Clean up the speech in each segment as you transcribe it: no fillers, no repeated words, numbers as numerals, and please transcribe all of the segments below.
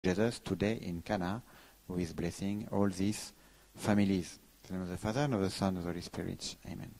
Jesus today in Cana, who is blessing all these families. In the name of the Father, and of the Son, and of the Holy Spirit. Amen.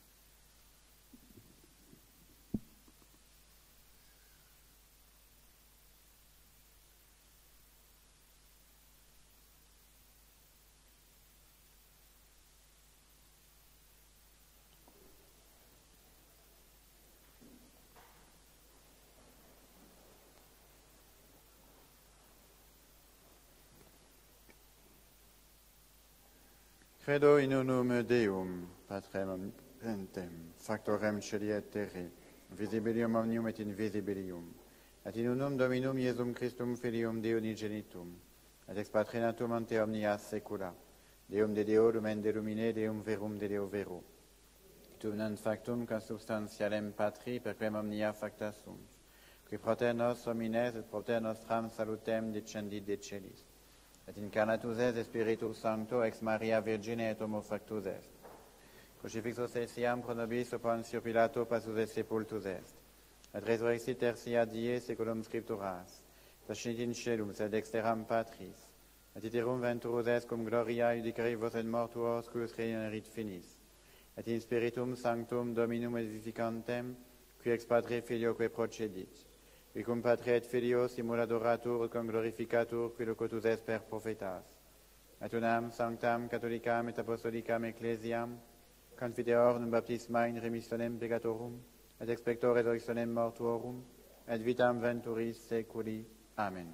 Credo in unum Deum, Patrem omnipotentem, factorem celi et terrae, visibilium omnium et invisibilium, et in unum Dominum Iesum Christum Filium Deo unigenitum, et ex patrinatum ante omnia saecula, Deum de Deo, lumen de lumine, Deum verum de Deo vero, tum non factum consubstantialem Patri, per quem omnia facta sunt, qui proter nos homines et proter nostram salutem descendit de celis, et incarnatus est Spiritus Sancto ex Maria Virgine et homo factus est. Crucifixus etiam pro nobis Pontio Pilato passus et sepultus est. Et resurrexit tertia die seculum scripturas. Tascit in celum sed exteram Patris. Et iterum venturus est cum gloria iudicaribus et mortuos cuius regenerit finis. Et in Spiritum Sanctum Dominum et vivificantem, qui ex Patre Filioque procedit. Qui cum Patre et Filio simul adoratur et cum glorificatur qui locutus est per prophetas. Et unam sanctam catholicam et apostolicam ecclesiam, confiteor in baptisma in remissionem peccatorum, et expector resurrectionem mortuorum, et vitam venturis seculi. Amen.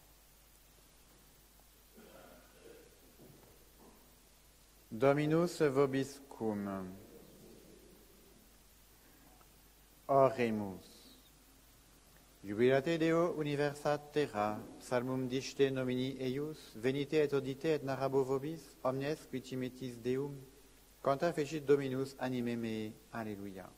Dominus vobiscum. Oremus. Jubilate Deo universat terra, psalmum dicte nomini eius, venite et audite et narrabo vobis, omnes qui timetis Deum, quanta fecit Dominus anime mei. Alleluia.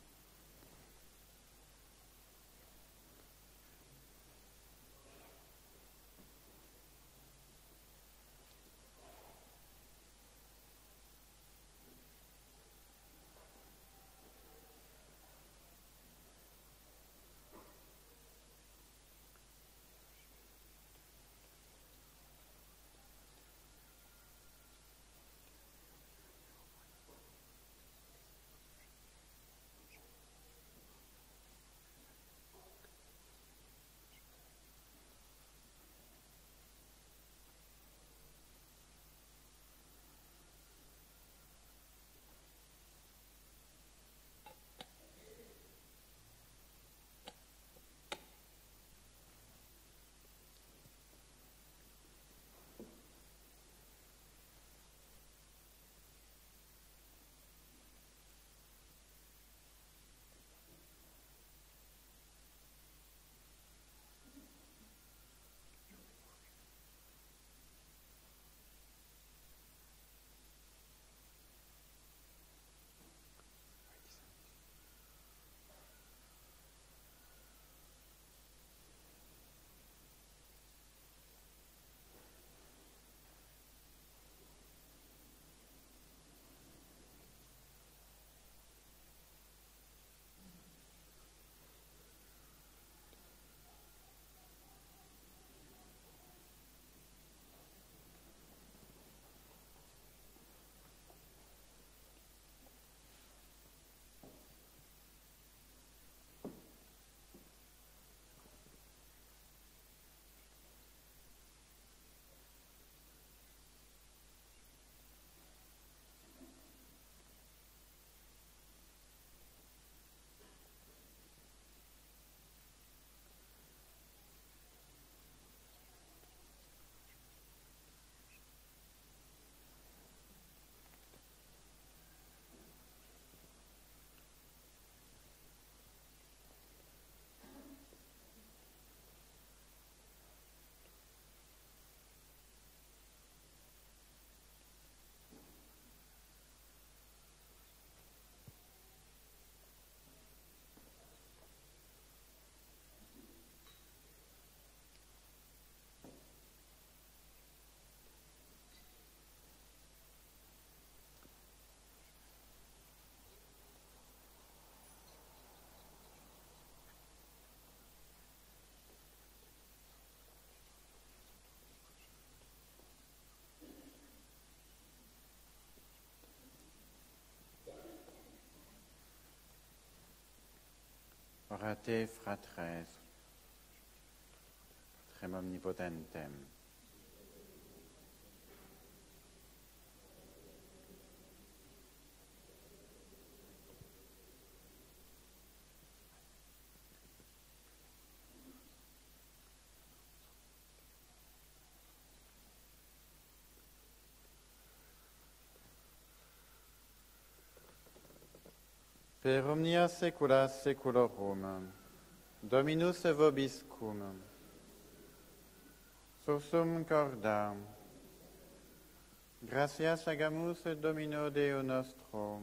frate fratres, trem omnipotentem. Per omnia saecula saeculorum, Dominus vobiscum, sursum corda, gratias agamus Domino Deo nostro,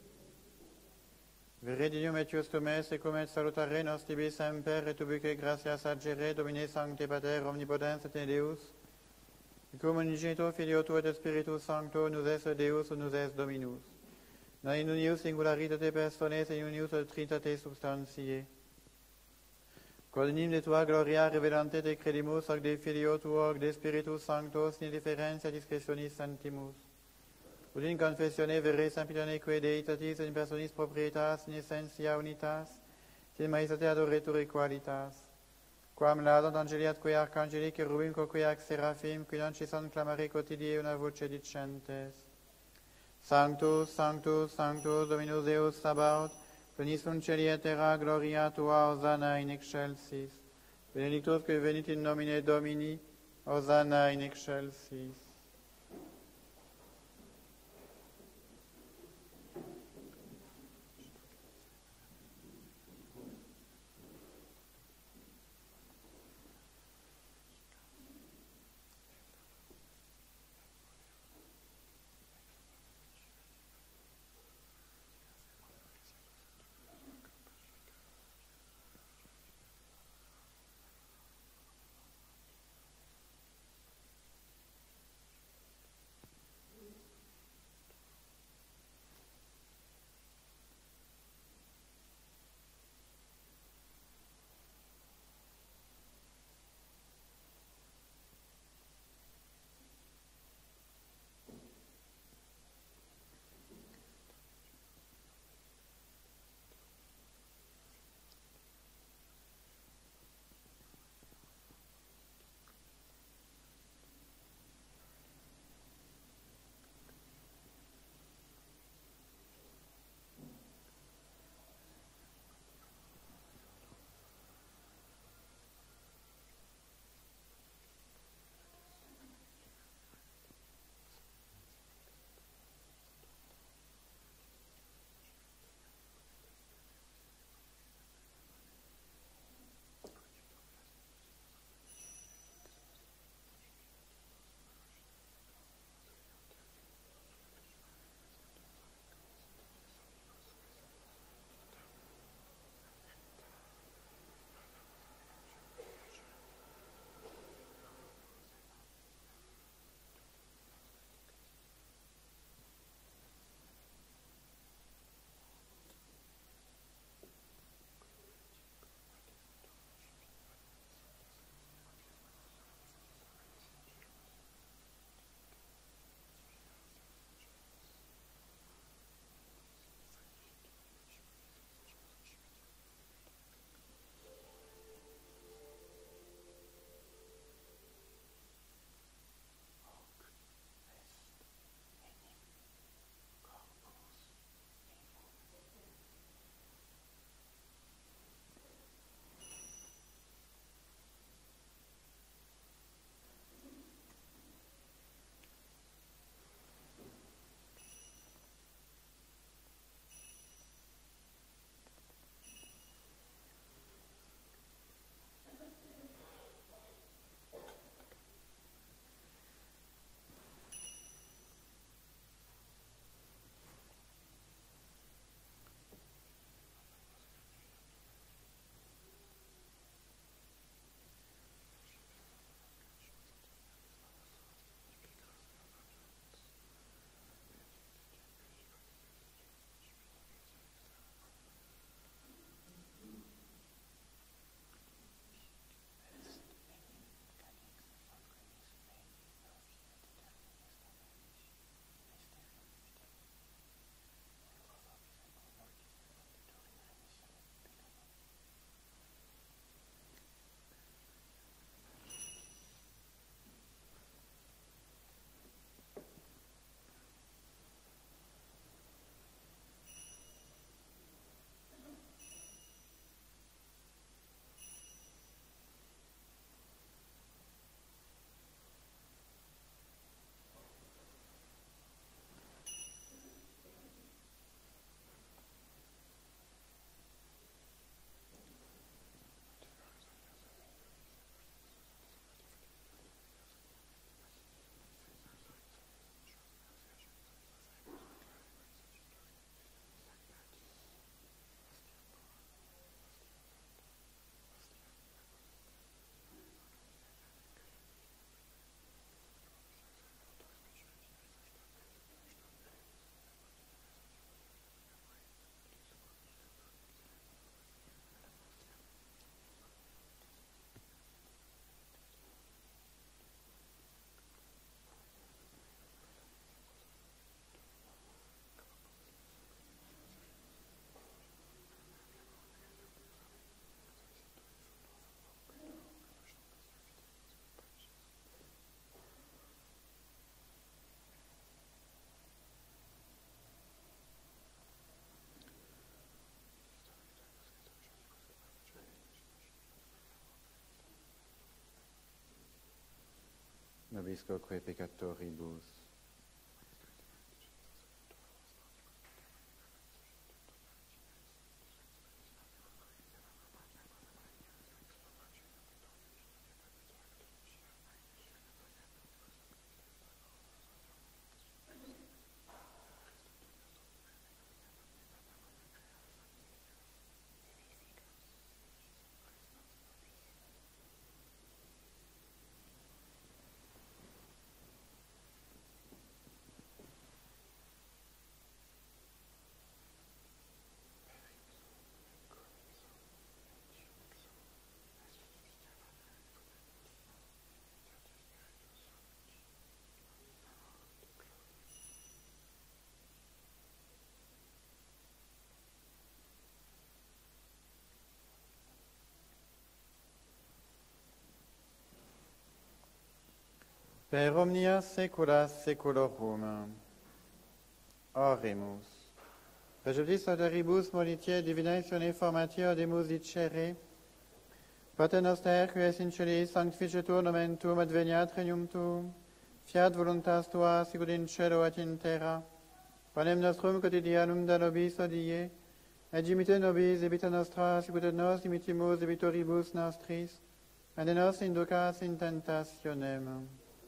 Viridium et justum est, secum et salutare nos tibi semper, et ubique gratias agere, Domine Sancte Pater, omnipotens et Deus, cum unigenitor Filio Tuo et Spiritus Sancto, nous est Deus, nous est Dominus. Non in unius singularitate persones, in unius trinitate substantiae. Quod in de Tua gloria revelante te credimus, hoc de Filio Tuo, hoc de Spiritus Sanctos, in differentia discretionis santimus. Ut in confessione vere sanctitaneque Deitatis, in personis proprietas, in essentia unitas, in majestate adoretur equalitas. Quam laudant angeli atque arcangeli, cherubim quoque ac seraphim, qui non ci son clamare quotidie una voce dicentes. Sanctus, Sanctus, Sanctus, Dominus Deus Sabaoth, plenis sunt celi et terra, gloria Tua, Hosanna in excelsis. Benedictus que venit in nomine Domini, Hosanna in excelsis. nobiscoque peccatoribus. Per omnia saecula saeculorum. Oremus. Receptis autoribus molitiae divinatione formatio demus dicere, Pater noster, qui es in celis, sanctificetur nomen tuum, adveniat regnum tuum, fiat voluntas tua, sicut in cielo et in terra. Panem nostrum quotidianum da nobis odie, et dimite nobis debita nostra, sicut et nos dimitimus debitoribus nostris, et ne nos inducas in tentationem.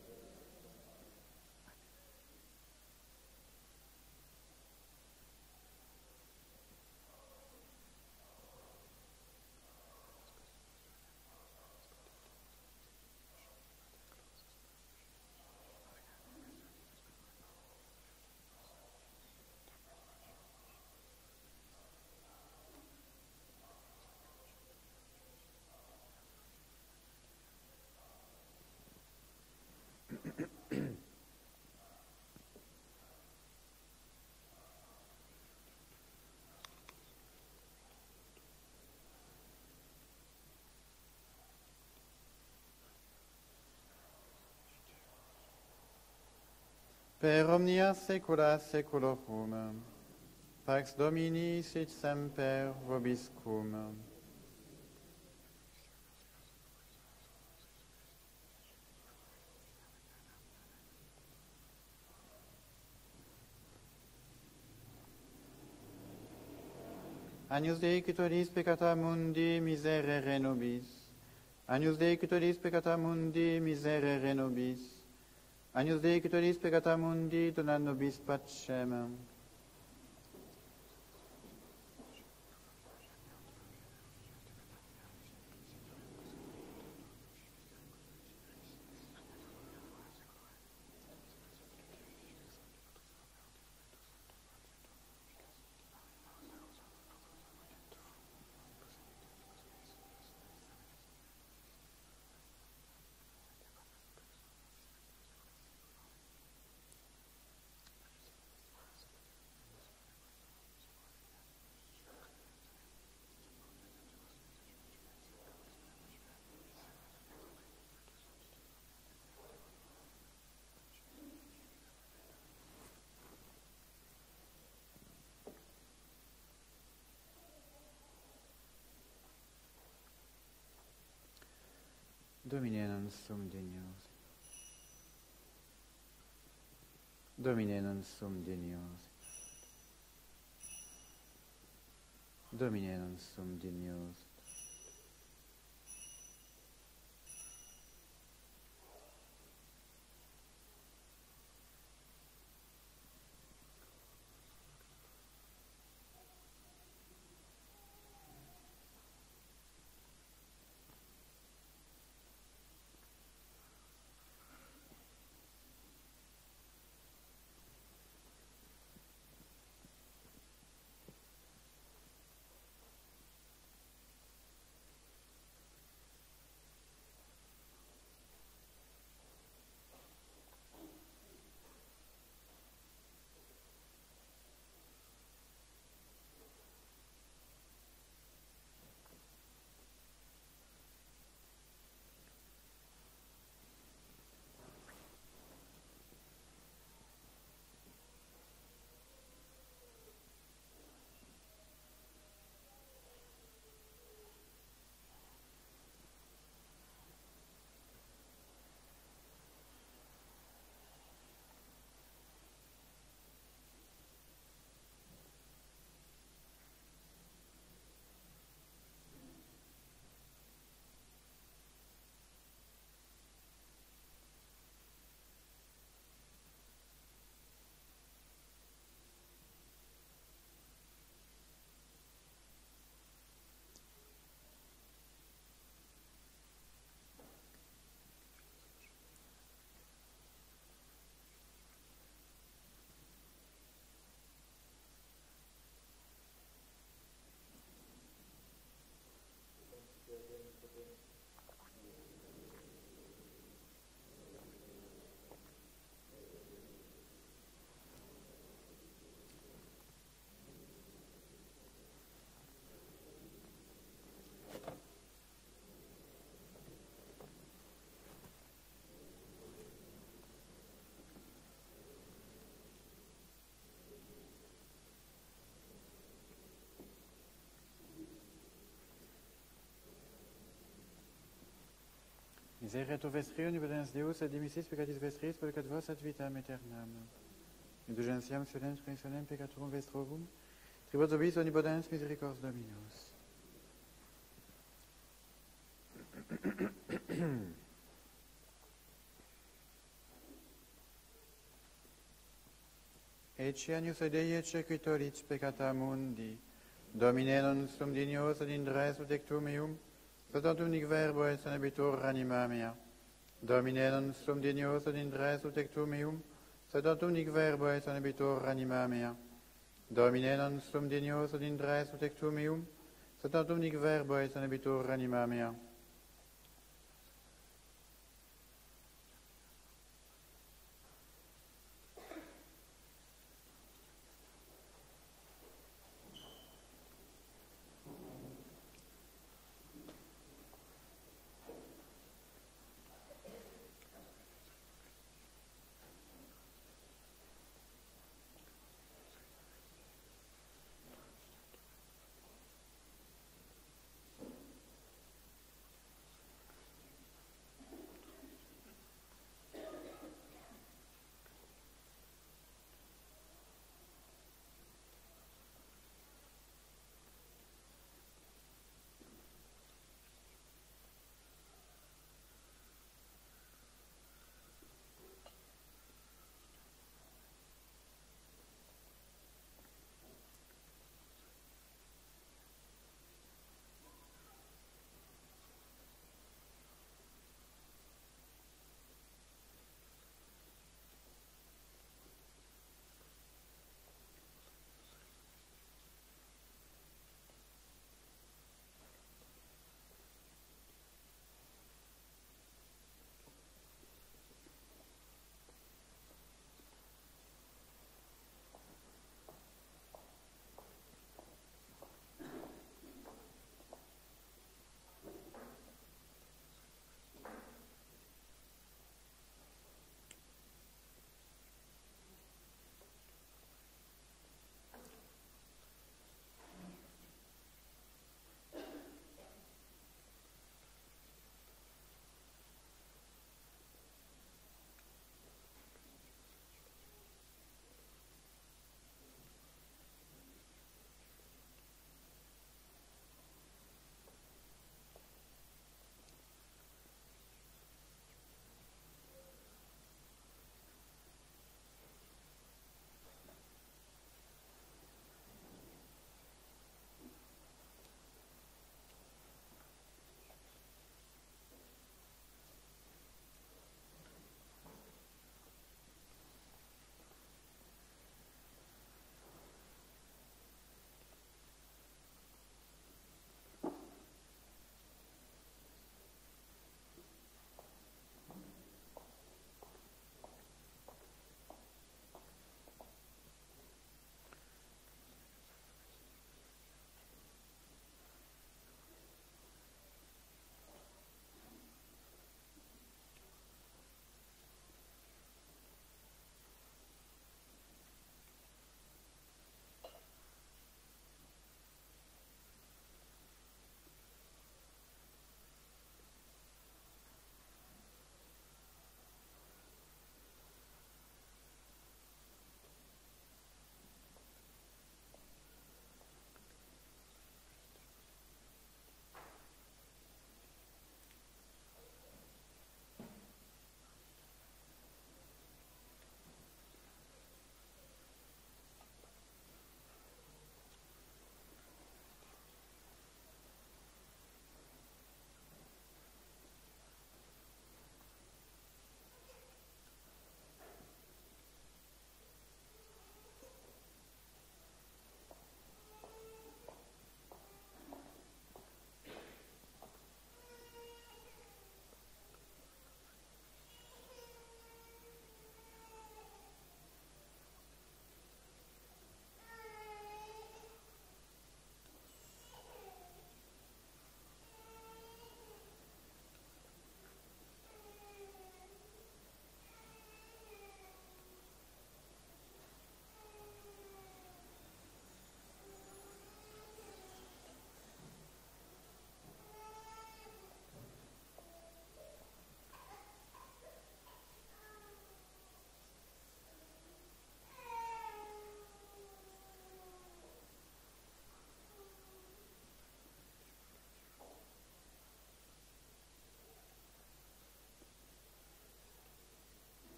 Per omnia saecula saeculorum. Pax Domini sit semper vobiscum. Agnus Dei, qui tollis peccata mundi, miserere nobis. Agnus Dei, qui tollis peccata mundi, miserere nobis. Agnus Dei, qui tollis peccata mundi, dona nobis pacem. Domine non sum dignos. Domine non sum dignos. Domine non sum dignos. Miserere tu vestrio, nibudens Deus, et dimissis peccatis vestris, peccat vos ad vitam aeternam. Indulgentiam solens pensionem peccatorum vestrovum, tribut obis omnipotens misericors Dominus. Ecce agnus Dei et sequitoric peccata mundi, Domine non sum dignos ad indres ut ectum meum, soltantum nic verbo et sanabitur anima mea. Domine non sum dignos ad indres ut ectum meum, soltantum nic verbo et sanabitur anima mea. Domine non sum dignos ad indres ut ectum meum, soltantum nic verbo et sanabitur anima mea.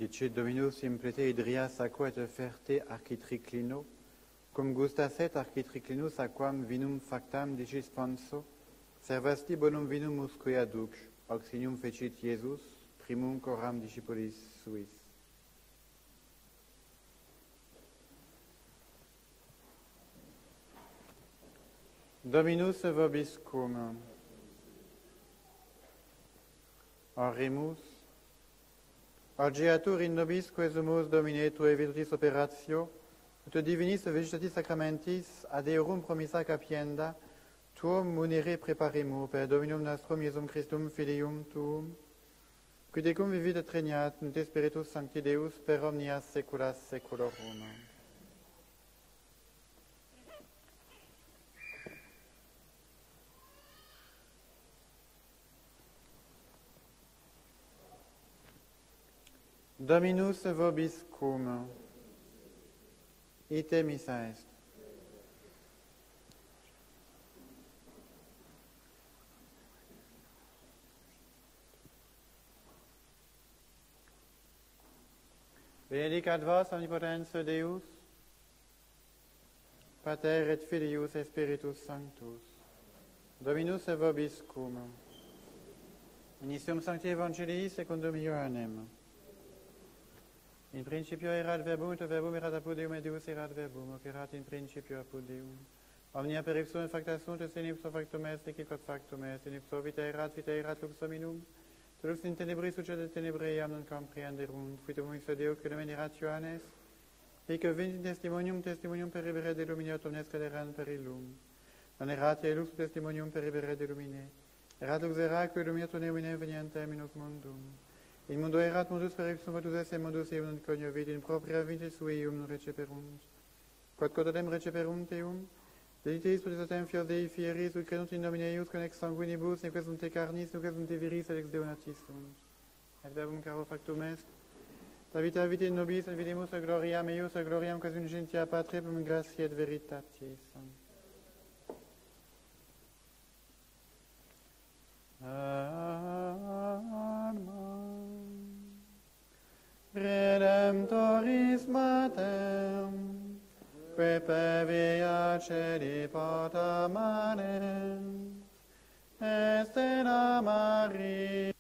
Dicit Dominus implete hydrias aqua et ferte architriclino, cum gustaset architriclinus aquam vinum factam dicis sponso, servasti bonum vinum usque aduc, auxilium fecit Iesus, primum coram discipulis suis. Dominus vobiscum. Oremus. Augeatur in nobis quesumus Domine tue virtutis operatio, ut divinis vegetatis sacramentis ad eorum promissa capienda, tuum munere preparemur per Dominum nostrum Iesum Christum Filium tuum, qui tecum vivit et regnat in te Spiritus Sancti Deus per omnias saecula saeculorum. Dominus vobiscum. Ite missa est. Benedicat vos omnipotens Deus, Pater et Filius et Spiritus Sanctus. Dominus vobiscum. Initium Sancti Evangelii secundum Ioannem. In principio erat verbum, et verbum erat apud Deum, et Deus erat verbum, hoc erat in principio apud Deum. Omnia per ipsum facta sunt, et in ipso factum est, et quod factum est, in ipso vita erat lux hominum. Tu lux in tenebris succedet tenebrae, iam non comprehenderunt. Fuitum ipso Deo, que nomen erat Ioannes, et que vinit testimonium per ibere de lumine, aut omnes caderan per illum. Non erat ie lux testimonium per ibere de lumine. Erat lux vera, que illuminat nemine venientem in hoc mundum. In mundo erat mundus per ipsum modus esse mundus eum non cognovit, in propria vita sui eum non receperunt. Quod quodam receperunt eum, dediteis potestatem fios Dei fieris, ut credunt in nomine eius con ex sanguinibus, neque sunt te carnis, neque sunt te viris, et ex Deo natis sunt. Et verbum caro factum est, ta vita vitae in nobis, et videmus a gloriam eius, a gloriam quas in gentia Patre, plum gratia et veritatis. Redemptoris Matem, pepe via celi porta manem, estena Maria.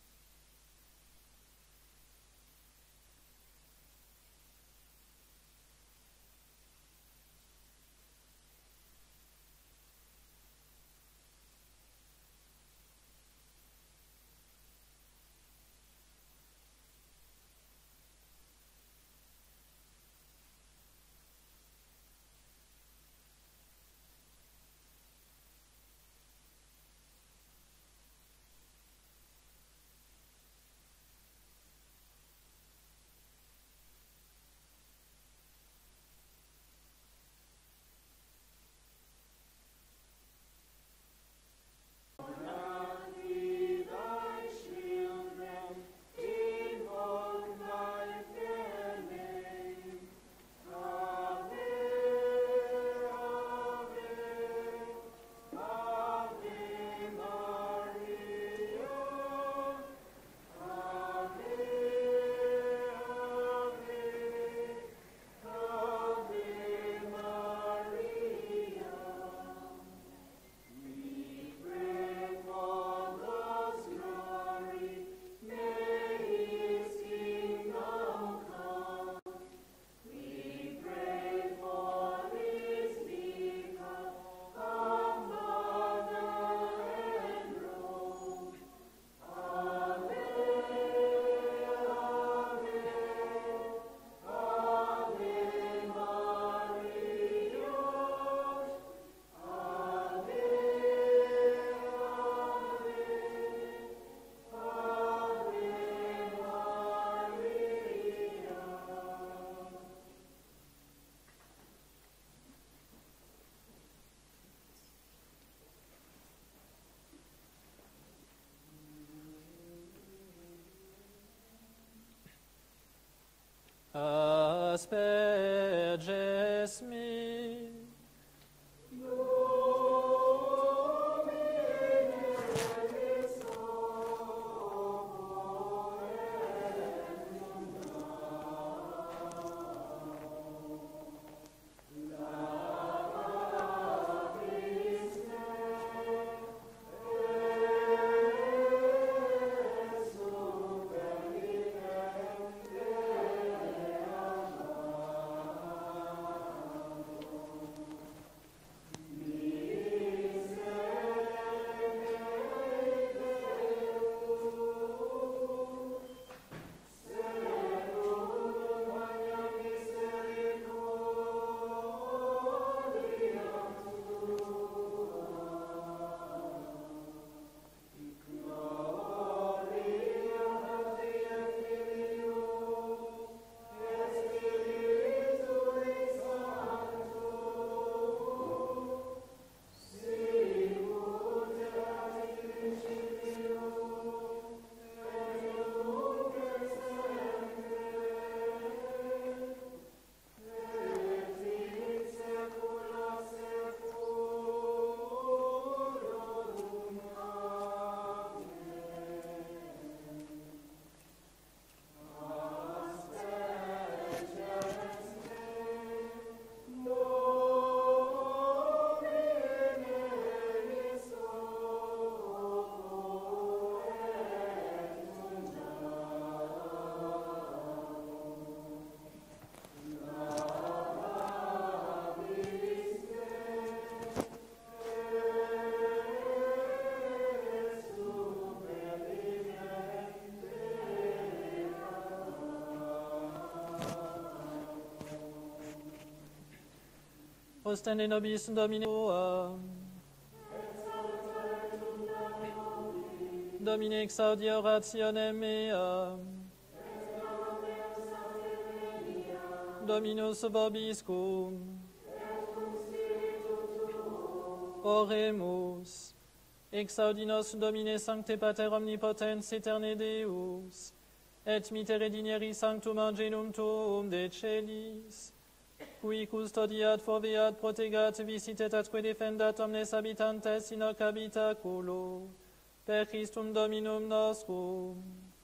Asperges me. Ostende nobis Domine tua. Domine exaudi orationem meam. Dominus vobiscum. Oremus. Exaudi nos Domine Sancte Pater Omnipotens Aeterne Deus, et mitere digneri sanctum angelum tuum de celis, qui custodiat, foveat, protegat, visitet atque defendat omnes habitantes in hoc habitaculo, per Christum Dominum nostrum.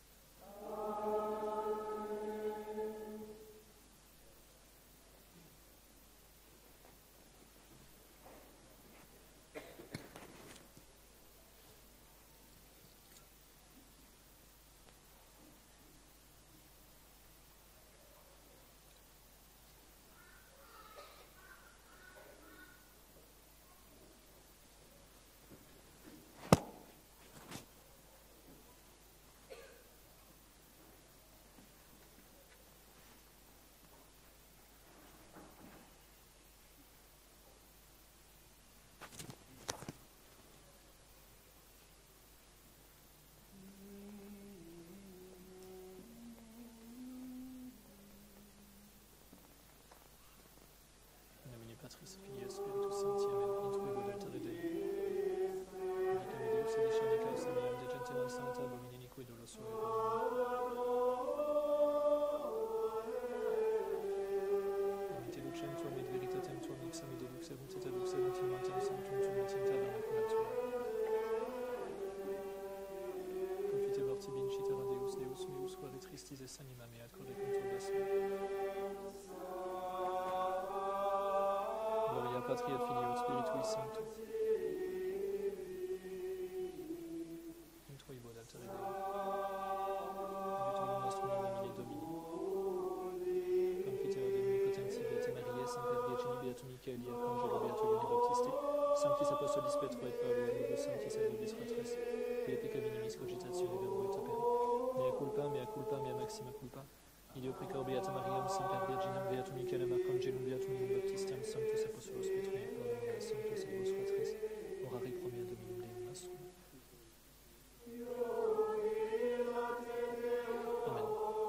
Patris, Filii, Spiritus Sancti, Amen. Intrui voluntate Dei. Dicam Deus edicere causa meam de gentium sancta abomine iniqui dolus suae. Amite lucem tuam et veritatem tuam ixam et deluxerunt et aduxerunt in mantem sanctum tuum et in tabernacula tuam. Confitebar tibi incitera Deus, Deus meus, quare tristis es anima mea ad corde conturbas me. Gloria Patri et Filii et Spiritui Sancto. Intrui ad altere Dei. Aiutorium nostrum in nomine Domini. Confiteor de omnipotentia Beate Mariae, Semper Virgini, Beatum Michaeli, Arcangelo, Beatum Ioanne Baptiste, Sanctis Apostolis Petro et Paulo, et Nobis Sanctis et Nobis Fratres, qui pecca venimis cogitatione verbo et opere. Mea culpa, mea maxima culpa. Ideo precor Beata Mariam, Semper Virginam, Beatum Michaelem, Arcangelum, Beatum Ioannem Baptistiam, Sanctus Apostolos Petro et Paulo, et Sanctus et Vos Fratres, orare pro mea Dominum Deum nostrum. Amen.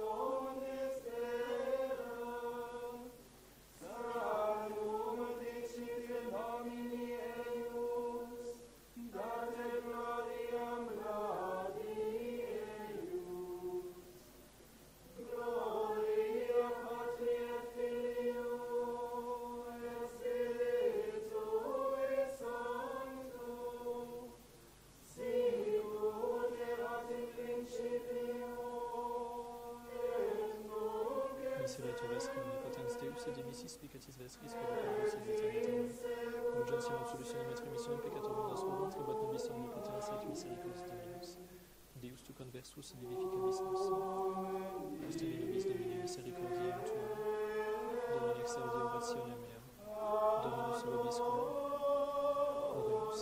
Miseretur vestri omnipotens Deus et dimissis peccatis vestris peccatoribus et aeternitatem. Urgentiam absolutionem et remissionem peccatorum nostrorum tribuat nobis omnipotens et misericors Dominus. Deus tu conversus vivificabis nos. Ostende nobis Domine misericordiam tuam. Domine exaudi orationem meam. Dominus vobiscum. Oremus.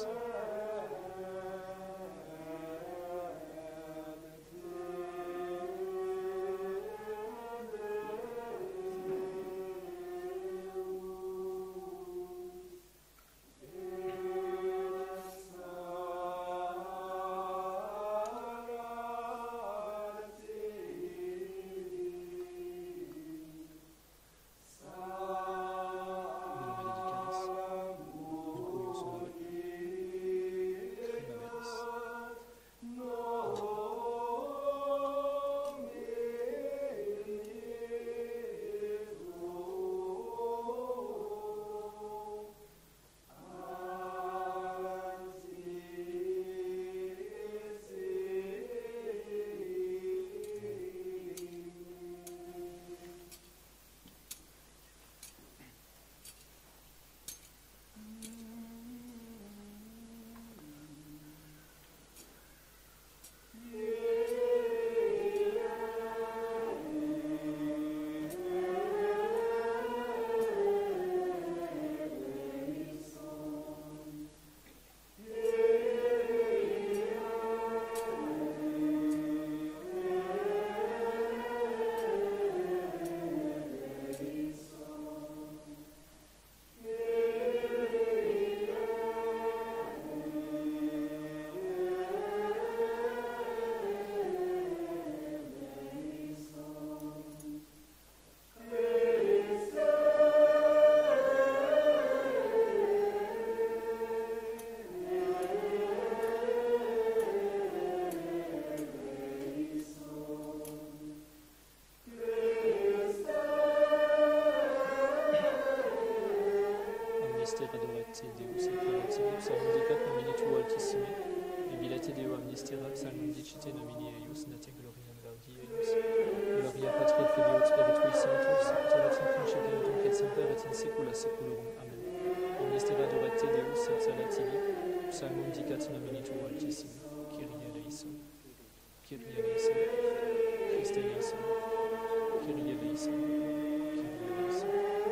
te Deus et prelativi, psalmum dicat nomine tuo altissime, Bilate Deo amnistera, psalmum dicite nomine eius, nate gloriam laudi eius. Gloria Patri et Filio et Spiritui Sanctus, et in principio nunc et semper et in saecula saeculorum. Amen. Amnistera durate Deus et salativi, psalmum dicat nomine tuo altissime. Kyrie eleison. Kyrie eleison. Christe eleison. Kyrie eleison. Kyrie eleison.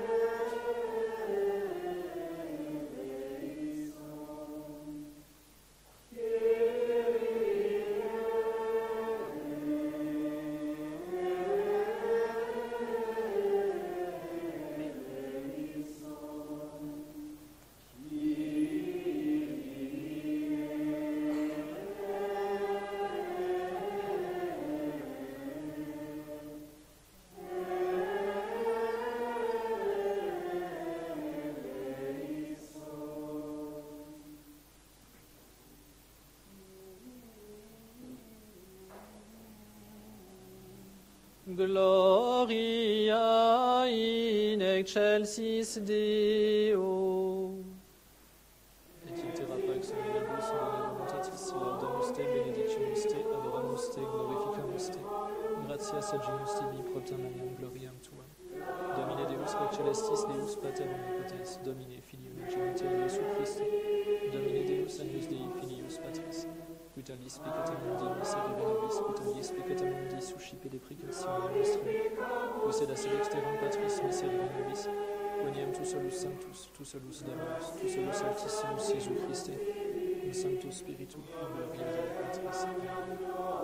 Gloria in excelsis Deo. Et itera pax omnibus bone voluntatis, laudamus te, benedictionis te, adoramus te, glorificamus te, gratias agimus tibi propter maniam gloriam tuam. Domine Deus Rex Celestis, Deus Pater Omnipotens, Domine Filium Genite Iesu Christi, Domine Deus Agnus Dei Filius Patris, Utalis peccata mundi miserere nobis, utalis peccata mundi suscipe deprecatione nostrum, quiseda sed exterum Patris miserere nobis, quoniam tu solus sanctus, tu solus Dominus, tu solus altissimus Iesu Christe, in sanctus Spiritu, in gloria Dei Patris. Amen.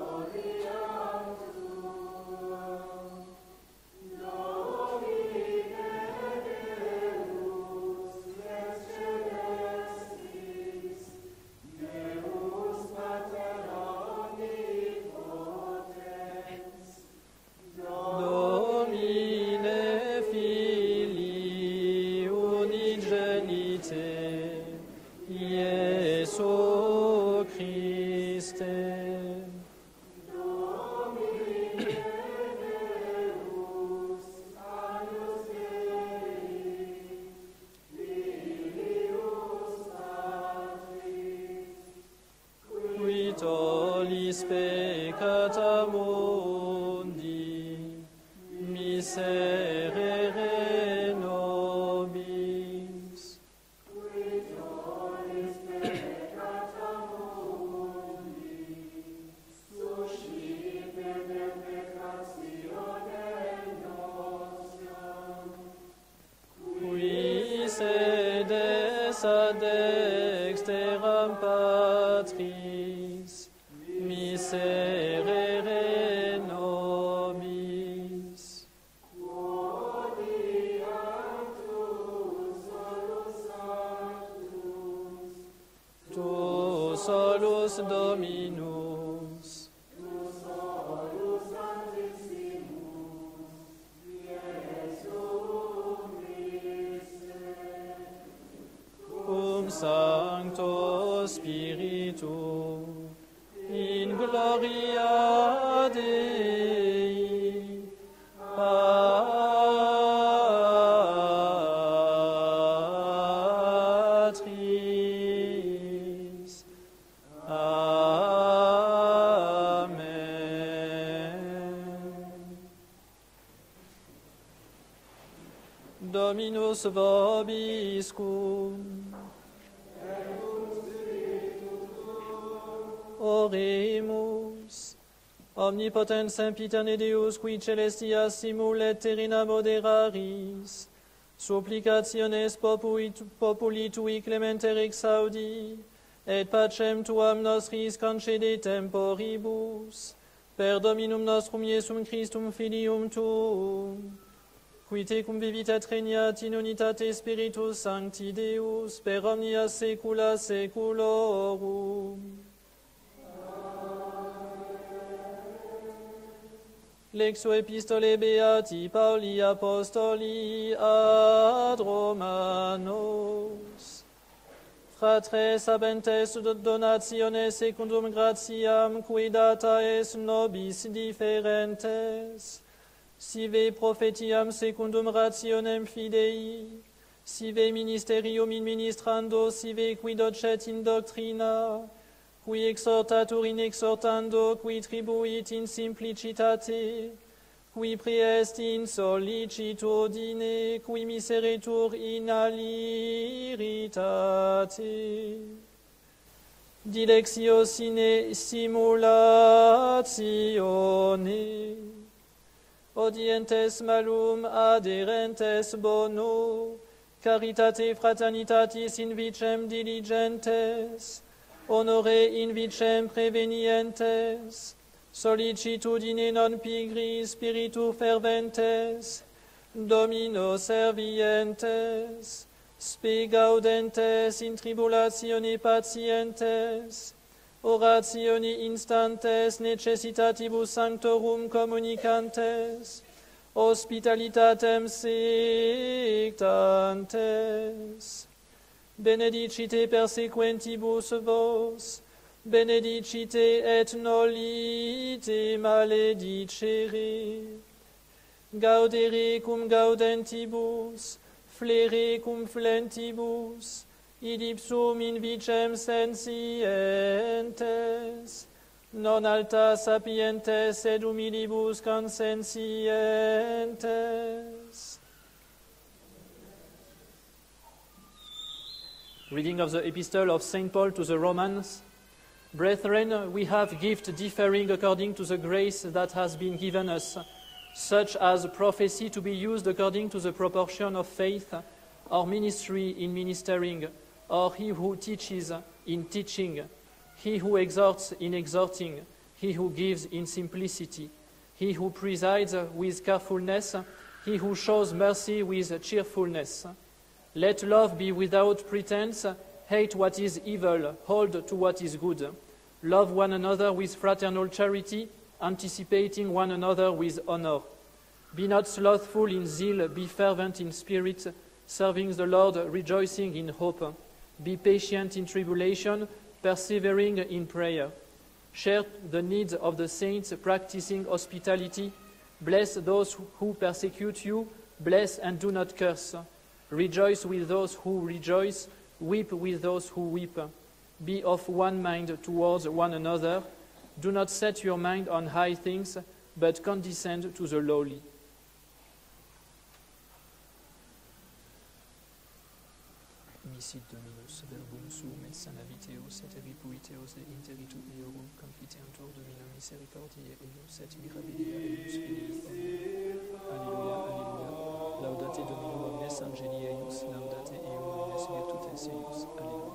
Tollis peccata mundi, miserere nobis. Qui tollis peccata mundi, suscipe deprecatione nostrum. Qui sedes ad exteram Patris, miserere nobis. Quodiam tu solus sanctus, tu solus Dominus, tu solus Sanctissimus, Iesum Christe, cum Sancto Spiritu, in gloria Dei Patris. Amen. Dominus vobiscum. Oremus. Omnipotens sempiterne Deus, qui celestia simul et terrena moderaris, supplicationes populi tui clementer exaudi, et pacem tuam nostris concede temporibus, per Dominum nostrum Iesum Christum Filium tuum, qui tecum vivit et regnat in unitate Spiritus Sancti Deus, per omnia saecula saeculorum. Lexo epistole beati Pauli apostoli ad Romanos. Fratres habentes donationes secundum gratiam qui data es nobis differentes, sive prophetiam secundum rationem fidei, sive ministerium in ministrando, sive qui docet in doctrina, qui exhortatur in exhortando, qui tribuit in simplicitate, qui priest in sollicitudine, qui miseretur in aliritate. Dilexio sine simulatione, audientes malum adherentes bono, caritate fraternitatis in vicem diligentes, honore in vicem prevenientes, sollicitudine non pigri, spiritu ferventes, Domino servientes, spe gaudentes in tribulatione patientes, oratione instantes necessitatibus sanctorum communicantes, hospitalitatem sectantes. Benedicite persequentibus vos, benedicite et nolite maledicere. Gaudere cum gaudentibus, flere cum flentibus, id ipsum in vicem sensientes, non alta sapientes sed humilibus consentientes. Reading of the Epistle of St. Paul to the Romans. Brethren, we have gifts differing according to the grace that has been given us, such as prophecy to be used according to the proportion of faith, or ministry in ministering, or he who teaches in teaching, he who exhorts in exhorting, he who gives in simplicity, he who presides with carefulness, he who shows mercy with cheerfulness. Let love be without pretense, hate what is evil, hold to what is good. Love one another with fraternal charity, anticipating one another with honor. Be not slothful in zeal, be fervent in spirit, serving the Lord, rejoicing in hope. Be patient in tribulation, persevering in prayer. Share the needs of the saints, practicing hospitality. Bless those who persecute you, bless and do not curse. Rejoice with those who rejoice, weep with those who weep. Be of one mind towards one another. Do not set your mind on high things, but condescend to the lowly. Misit Dominus verbum suum et sanaviteus et eripuiteos de interitu eorum confiteantur Domino misericordiae eius et mirabilia eius filii. Alleluia, alleluia. Laudate Domino omnes angeli eius, laudate eum omnes virtutes eius. Alleluia.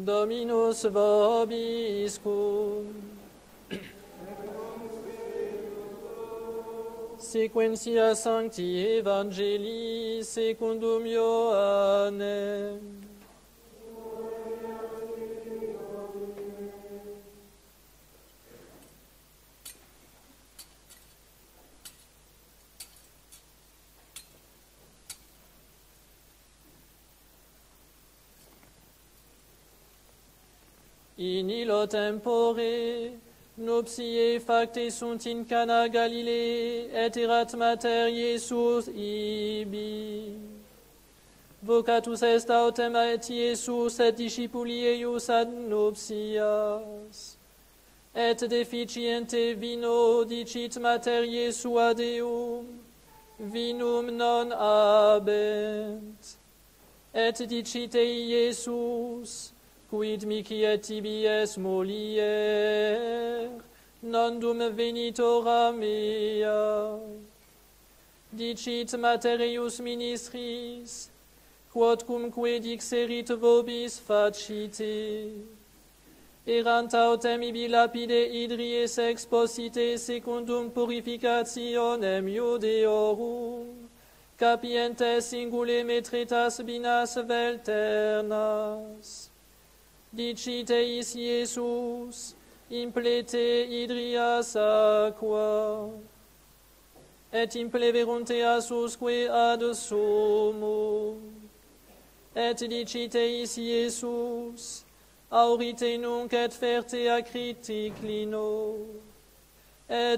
Dominus vobiscum. Sequentia Sancti Evangelii secundum Ioannem. In illo tempore nuptiae facte sunt in Cana Galilee, et erat mater Iesus ibi. Vocatus est autem et Iesus et discipuli eius ad nuptias. Et deficiente vino dicit mater Iesu ad eum, vinum non habent. Et dicite Iesus, quid mihi et tibi es molier, non dum venitora mea. Dicit mater eius ministris, quodcumque dixerit vobis facite. Erant autem ibi lapide hydries exposite secundum purificationem Iudeorum, capientes singule metretas binas velternas. Dicite eis Iesus, implete hydrias aqua, et impleverunt easusque ad sumum. Et dicite eis Iesus, aurite nunc et ferte acriti clino, et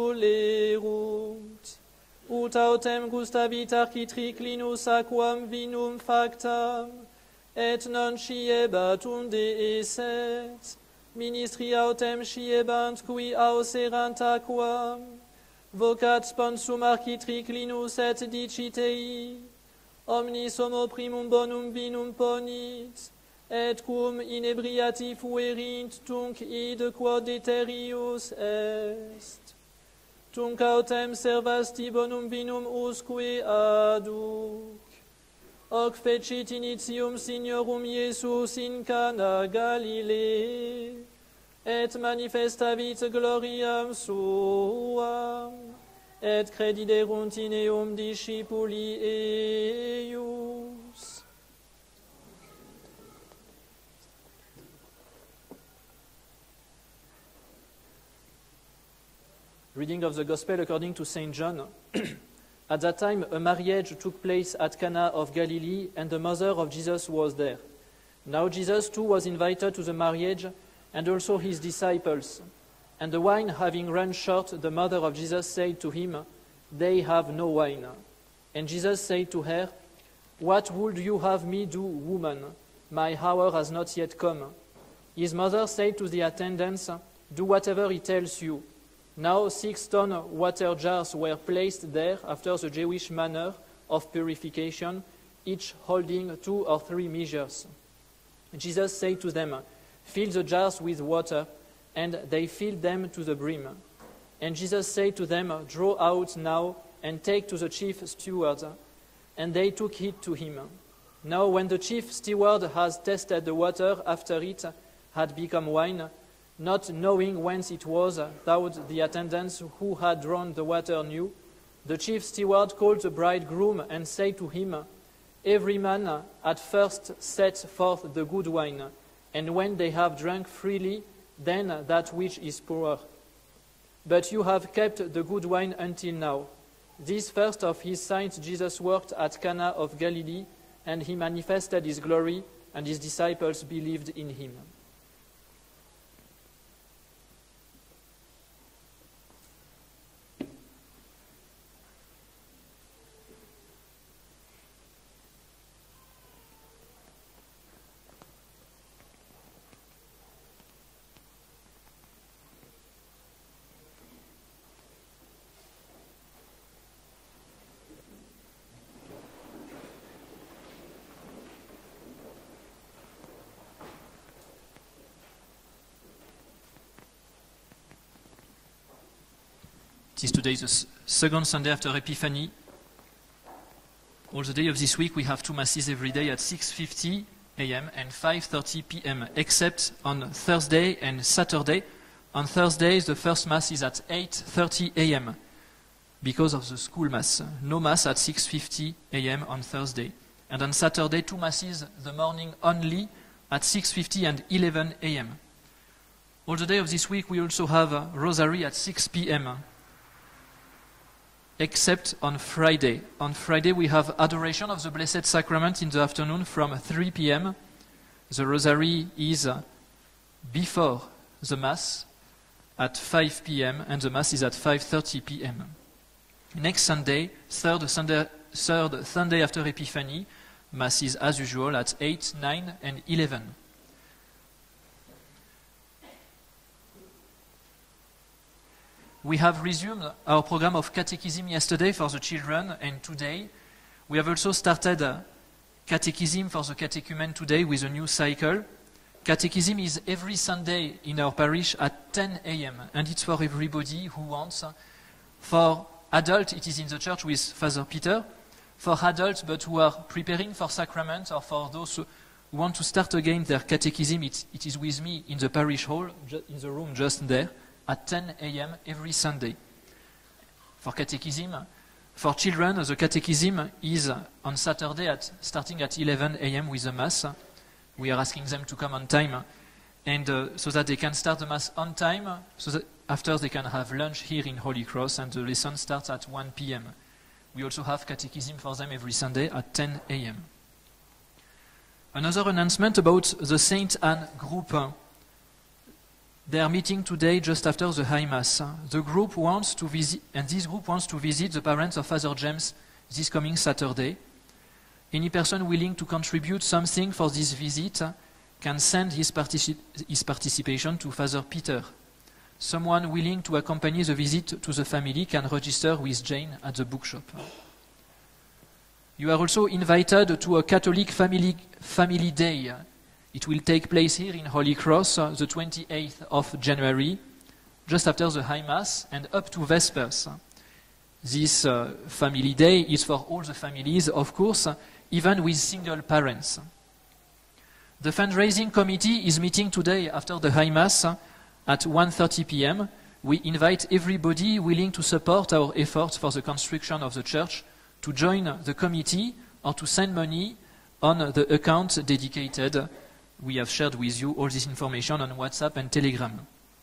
tulerunt, ut autem gustavit architriclinus aquam vinum factam, et non sciebat unde esset, ministri autem sciebant qui auserant aquam, vocat sponsum architriclinus et dicitei, omnis homo primum bonum vinum ponit, et cum inebriati fuerint tunc id quod deterius est. Tunc autem servasti bonum vinum usque aduc. Hoc fecit initium Signorum Iesus in Cana Galilee, et manifestavit gloriam suam, et crediderunt in eum discipuli eius. Reading of the Gospel according to St. John. At that time, a marriage took place at Cana of Galilee, and the mother of Jesus was there. Now Jesus too was invited to the marriage, and also his disciples. And the wine having run short, the mother of Jesus said to him, "They have no wine." And Jesus said to her, "What would you have me do, woman? My hour has not yet come." His mother said to the attendants, "Do whatever he tells you." Now 6 stone water jars were placed there after the Jewish manner of purification, each holding 2 or 3 measures. Jesus said to them, "Fill the jars with water," and they filled them to the brim. And Jesus said to them, "Draw out now and take to the chief steward." And they took it to him. Now when the chief steward has tested the water after it had become wine, not knowing whence it was, though the attendants who had drawn the water knew, the chief steward called the bridegroom and said to him, "Every man at first sets forth the good wine, and when they have drunk freely, then that which is poor. But you have kept the good wine until now." This first of his signs Jesus worked at Cana of Galilee, and he manifested his glory, and his disciples believed in him. It is today the second Sunday after Epiphany. All the day of this week we have 2 masses every day at 6:50 a.m. and 5:30 p.m., except on Thursday and Saturday. On Thursdays, the first Mass is at 8:30 a.m. because of the school Mass. No Mass at 6:50 a.m. on Thursday. And on Saturday, 2 Masses the morning only at 6:50 and 11 a.m. All the day of this week, we also have a Rosary at 6 p.m., except on Friday. On Friday, we have Adoration of the Blessed Sacrament in the afternoon from 3 p.m. The Rosary is before the Mass at 5 p.m. and the Mass is at 5:30 p.m. Next Sunday, third Sunday after Epiphany, Mass is as usual at 8, 9 and 11. We have resumed our program of catechism yesterday for the children, and today we have also started catechism for the catechumen today with a new cycle. Catechism is every Sunday in our parish at 10 a.m. and it's for everybody who wants. For adults, it is in the church with Father Peter. For adults but who are preparing for sacrament, or for those who want to start again their catechism, it is with me in the parish hall, in the room just there, at 10 a.m. every Sunday. For catechism, for children, the catechism is on Saturday starting at 11 a.m. with the Mass. We are asking them to come on time, and so that they can start the Mass on time, so that after they can have lunch here in Holy Cross, and the lesson starts at 1 p.m. We also have catechism for them every Sunday at 10 a.m. Another announcement about the Saint Anne group. They are meeting today just after the High Mass. The group wants to visit, and this group wants to visit the parents of Father James this coming Saturday. Any person willing to contribute something for this visit can send his participation to Father Peter. Someone willing to accompany the visit to the family can register with Jane at the bookshop. You are also invited to a Catholic family day. It will take place here in Holy Cross the 28th of January, just after the High Mass and up to Vespers. This family day is for all the families, of course, even with single parents. The fundraising committee is meeting today after the High Mass at 1:30 p.m. We invite everybody willing to support our efforts for the construction of the church to join the committee or to send money on the account dedicated. We have shared with you all this information on WhatsApp and Telegram.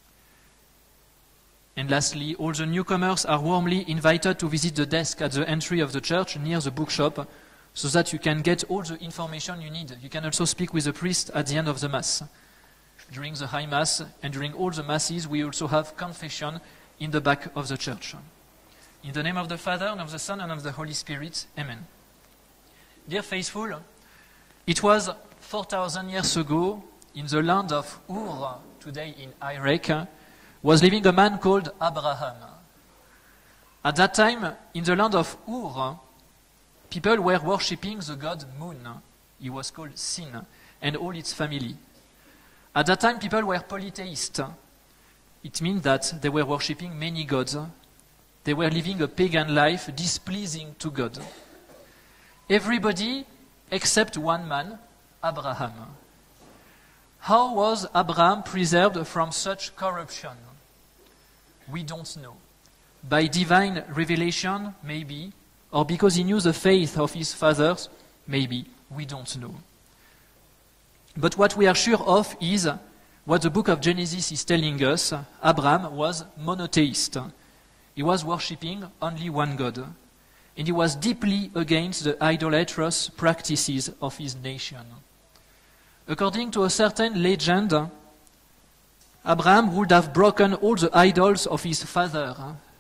And lastly, all the newcomers are warmly invited to visit the desk at the entry of the church near the bookshop, so that you can get all the information you need. You can also speak with the priest at the end of the Mass. During the High Mass and during all the Masses, we also have confession in the back of the church. In the name of the Father, and of the Son, and of the Holy Spirit. Amen. Dear faithful, it was 4,000 years ago, in the land of Ur, today in Iraq, was living a man called Abraham. At that time, in the land of Ur, people were worshipping the god Moon. He was called Sin, and all its family. At that time, people were polytheists. It means that they were worshipping many gods. They were living a pagan life displeasing to God. Everybody except one man, Abraham. How was Abraham preserved from such corruption? We don't know. By divine revelation, maybe, or because he knew the faith of his fathers, maybe, we don't know. But what we are sure of is what the book of Genesis is telling us. Abraham was monotheist. He was worshipping only one God. And he was deeply against the idolatrous practices of his nation. According to a certain legend, Abraham would have broken all the idols of his father.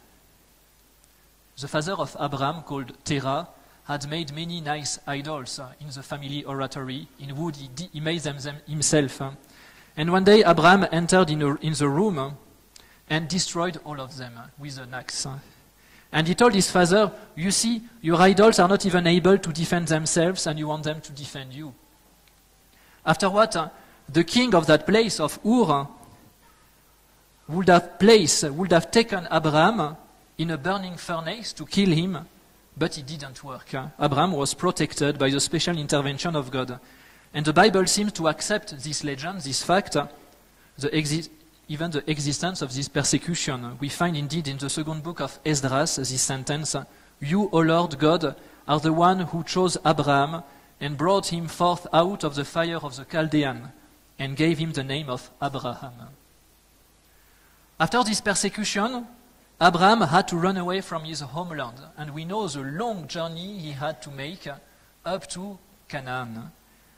The father of Abraham, called Terah, had made many nice idols in the family oratory. In wood, he made them himself. And one day, Abraham entered in the room and destroyed all of them with an axe. And he told his father, "You see, your idols are not even able to defend themselves, and you want them to defend you." After what, the king of that place, of Ur, would have taken Abraham in a burning furnace to kill him, but it didn't work. Abraham was protected by the special intervention of God. And the Bible seems to accept this legend, this fact, even the existence of this persecution. We find indeed in the second book of Esdras this sentence, "You, O Lord God, are the one who chose Abraham and brought him forth out of the fire of the Chaldean and gave him the name of Abraham." After this persecution, Abraham had to run away from his homeland, and we know the long journey he had to make up to Canaan.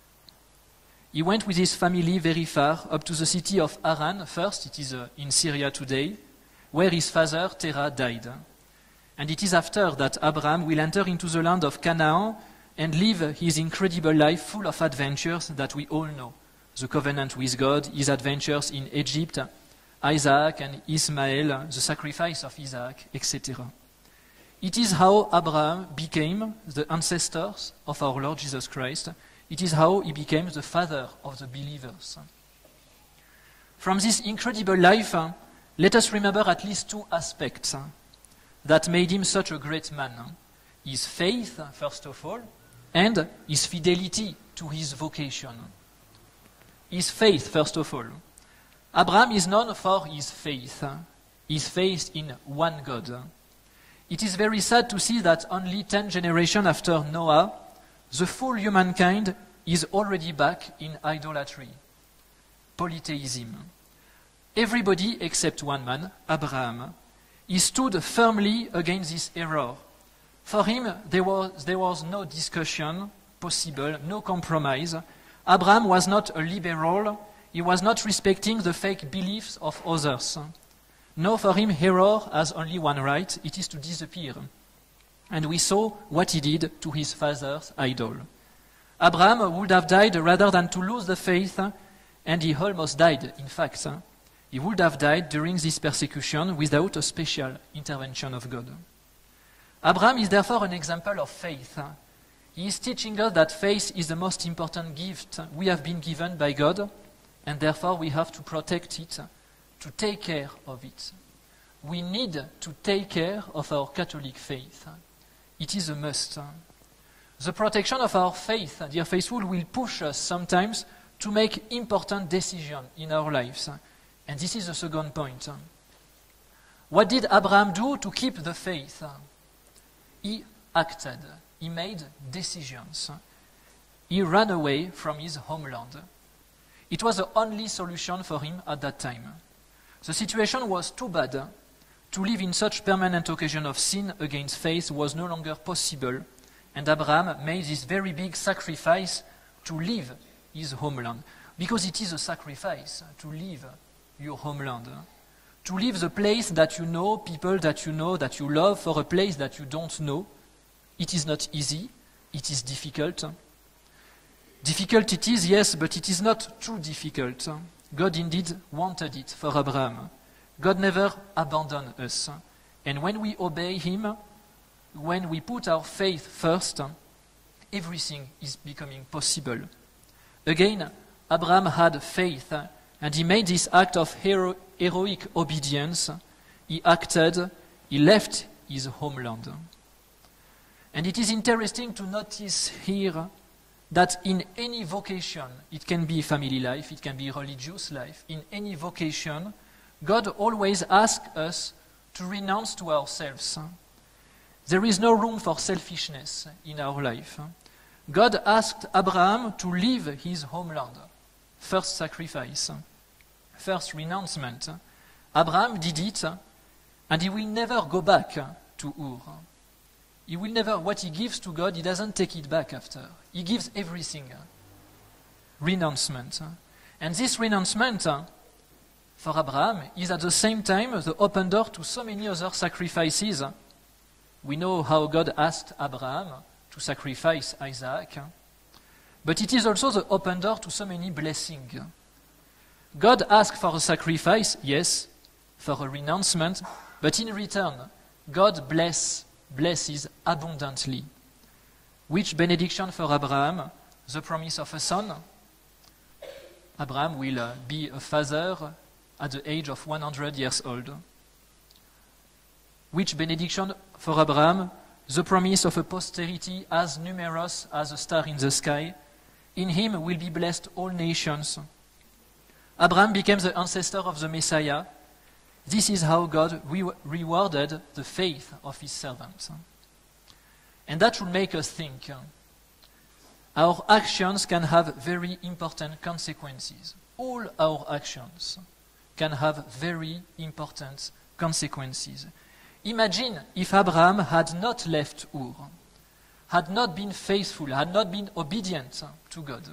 He went with his family very far, up to the city of Haran, first, it is in Syria today, where his father Terah died. And it is after that Abraham will enter into the land of Canaan and live his incredible life full of adventures that we all know. The covenant with God, his adventures in Egypt, Isaac and Ismael, the sacrifice of Isaac, etc. It is how Abraham became the ancestors of our Lord Jesus Christ. It is how he became the father of the believers. From this incredible life, let us remember at least two aspects that made him such a great man. His faith, first of all, and his fidelity to his vocation. His faith, first of all. Abraham is known for his faith in one God. It is very sad to see that only 10 generations after Noah, the full humankind is already back in idolatry, polytheism. Everybody except one man, Abraham, he stood firmly against this error. For him, there was no discussion possible, no compromise. Abraham was not a liberal. He was not respecting the fake beliefs of others. No, for him, error has only one right, it is to disappear. And we saw what he did to his father's idol. Abraham would have died rather than to lose the faith, and he almost died, in fact. He would have died during this persecution without a special intervention of God. Abraham is therefore an example of faith. He is teaching us that faith is the most important gift we have been given by God, and therefore we have to protect it, to take care of it. We need to take care of our Catholic faith. It is a must. The protection of our faith, dear faithful, will push us sometimes to make important decisions in our lives. And this is the second point. What did Abraham do to keep the faith? He acted. He made decisions. He ran away from his homeland. It was the only solution for him at that time. The situation was too bad. To live in such permanent occasion of sin against faith was no longer possible, and Abraham made this very big sacrifice to leave his homeland. Because it is a sacrifice to leave your homeland. To leave the place that you know, people that you love, for a place that you don't know. It is not easy, it is difficult. Difficult it is, yes, but it is not too difficult. God indeed wanted it for Abraham. God never abandoned us. And when we obey him, when we put our faith first, everything is becoming possible. Again, Abraham had faith, and he made this act of heroic obedience. He acted, he left his homeland. And it is interesting to notice here that in any vocation, it can be family life, it can be religious life, in any vocation, God always asks us to renounce to ourselves. There is no room for selfishness in our life. God asked Abraham to leave his homeland. First sacrifice, first renouncement. Abraham did it, and he will never go back to Ur. He will never, what he gives to God, he doesn't take it back after. He gives everything. Renouncement. And this renouncement, for Abraham, is at the same time the open door to so many other sacrifices. We know how God asked Abraham to sacrifice Isaac. But it is also the open door to so many blessings. God asked for a sacrifice, yes, for a renouncement, but in return, God blesses abundantly. Which benediction for Abraham? The promise of a son. Abraham will be a father at the age of 100 years old. Which benediction for Abraham? The promise of a posterity as numerous as a star in the sky, In him will be blessed all nations. Abraham became the ancestor of the Messiah. This is how God rewarded the faith of his servants. And that should make us think. Our actions can have very important consequences. All our actions can have very important consequences. Imagine if Abraham had not left Ur, had not been faithful, had not been obedient to God.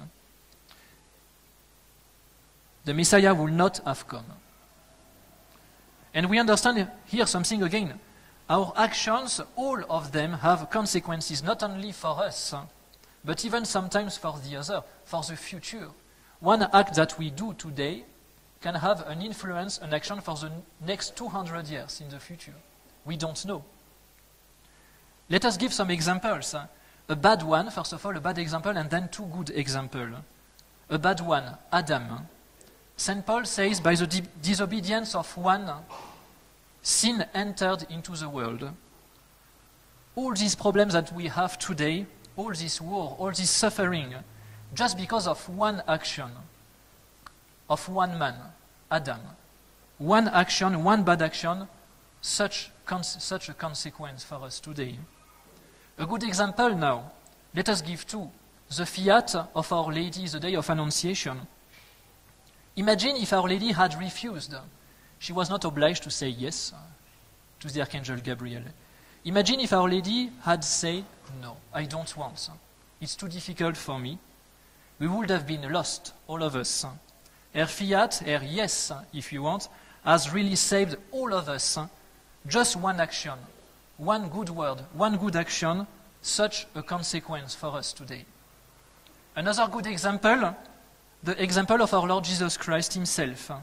The Messiah would not have come. And we understand here something again. Our actions, all of them, have consequences, not only for us, but even sometimes for the other, for the future. One act that we do today can have an influence, an action for the next 200 years in the future. We don't know. Let us give some examples. A bad one, first of all, a bad example, and then two good examples. A bad one, Adam. St. Paul says, by the disobedience of one, sin entered into the world. All these problems that we have today, all this war, all this suffering, just because of one action, of one man, Adam. One action, one bad action, such a consequence for us today. A good example now, let us give two. The Fiat of Our Lady, the day of Annunciation. Imagine if Our Lady had refused. She was not obliged to say yes to the Archangel Gabriel. Imagine if Our Lady had said, no, I don't want. It's too difficult for me. We would have been lost, all of us. Her Fiat, her yes, if you want, has really saved all of us. Just one action, one good word, one good action, such a consequence for us today. Another good example, the example of our Lord Jesus Christ himself.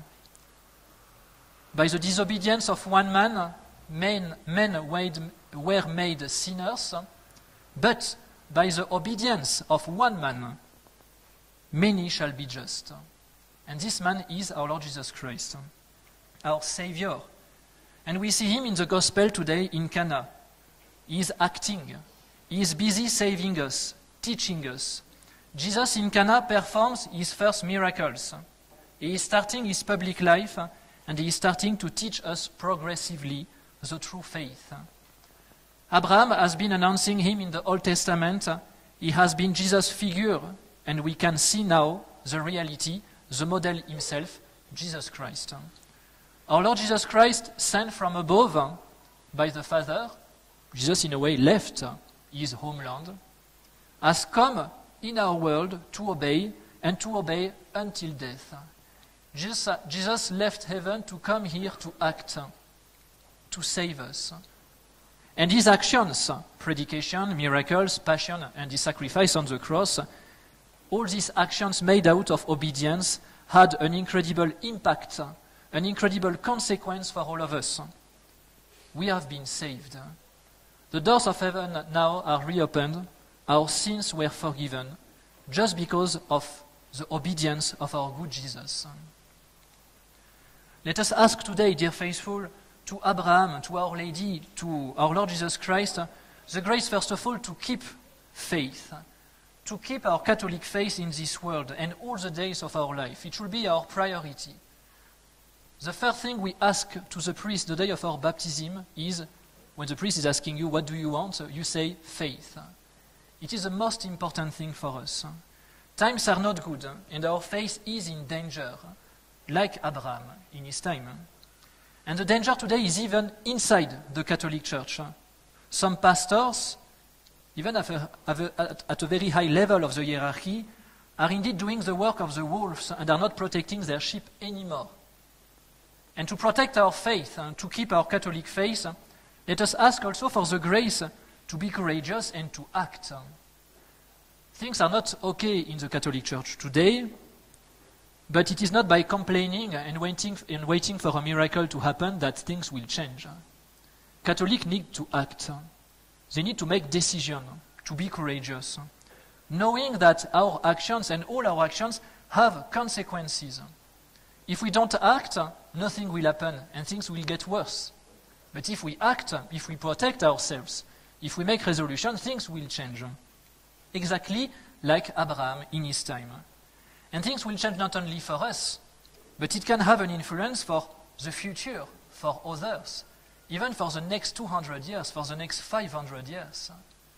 By the disobedience of one man, men were made sinners, but by the obedience of one man, many shall be just. And this man is our Lord Jesus Christ, our Savior. And we see him in the gospel today in Cana. He is acting. He is busy saving us, teaching us. Jesus in Cana performs his first miracles. He is starting his public life, and he is starting to teach us progressively the true faith. Abraham has been announcing him in the Old Testament. He has been Jesus' figure, and we can see now the reality, the model himself, Jesus Christ. Our Lord Jesus Christ, sent from above by the Father, Jesus in a way left his homeland, has come in our world to obey, and to obey until death. Jesus left heaven to come here to act, to save us. And his actions, predication, miracles, passion, and his sacrifice on the cross, all these actions made out of obedience had an incredible impact, an incredible consequence for all of us. We have been saved. The doors of heaven now are reopened. Our sins were forgiven just because of the obedience of our good Jesus. Let us ask today, dear faithful, to Abraham, to Our Lady, to our Lord Jesus Christ, the grace, first of all, to keep faith, to keep our Catholic faith in this world and all the days of our life. It should be our priority. The first thing we ask to the priest the day of our baptism is, when the priest is asking you, what do you want? You say, faith. It is the most important thing for us. Times are not good, and our faith is in danger, like Abraham in his time. And the danger today is even inside the Catholic Church. Some pastors, even at a very high level of the hierarchy, are indeed doing the work of the wolves and are not protecting their sheep anymore. And to protect our faith, and to keep our Catholic faith, let us ask also for the grace to be courageous and to act. Things are not okay in the Catholic Church today, but it is not by complaining and waiting for a miracle to happen that things will change. Catholics need to act. They need to make decisions, to be courageous, knowing that our actions and all our actions have consequences. If we don't act, nothing will happen and things will get worse. But if we act, if we protect ourselves, if we make resolutions, things will change. Exactly like Abraham in his time. And things will change not only for us, but it can have an influence for the future, for others, even for the next 200 years, for the next 500 years.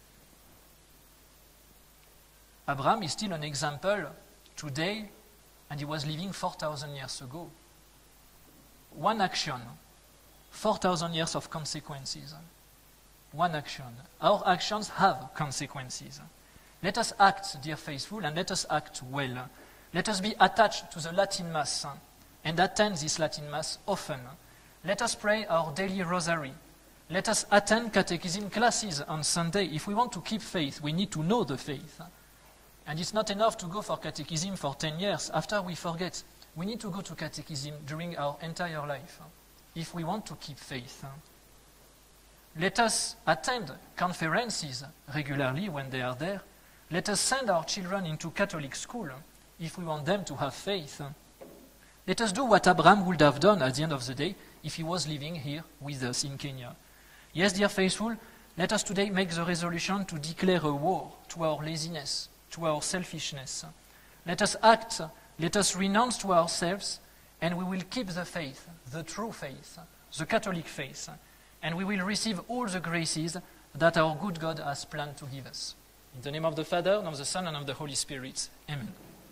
Abraham is still an example today, and he was living 4,000 years ago. One action, 4,000 years of consequences. One action. Our actions have consequences. Let us act, dear faithful, and let us act well. Let us be attached to the Latin Mass and attend this Latin Mass often. Let us pray our daily rosary. Let us attend catechism classes on Sunday. If we want to keep faith, we need to know the faith. And it's not enough to go for catechism for 10 years. After we forget, we need to go to catechism during our entire life if we want to keep faith. Let us attend conferences regularly when they are there. Let us send our children into Catholic school if we want them to have faith. Let us do what Abraham would have done at the end of the day if he was living here with us in Kenya. Yes, dear faithful, let us today make the resolution to declare a war to our laziness, to our selfishness. Let us act, let us renounce to ourselves, and we will keep the faith, the true faith, the Catholic faith, and we will receive all the graces that our good God has planned to give us. In the name of the Father, and of the Son, and of the Holy Spirit. Amen.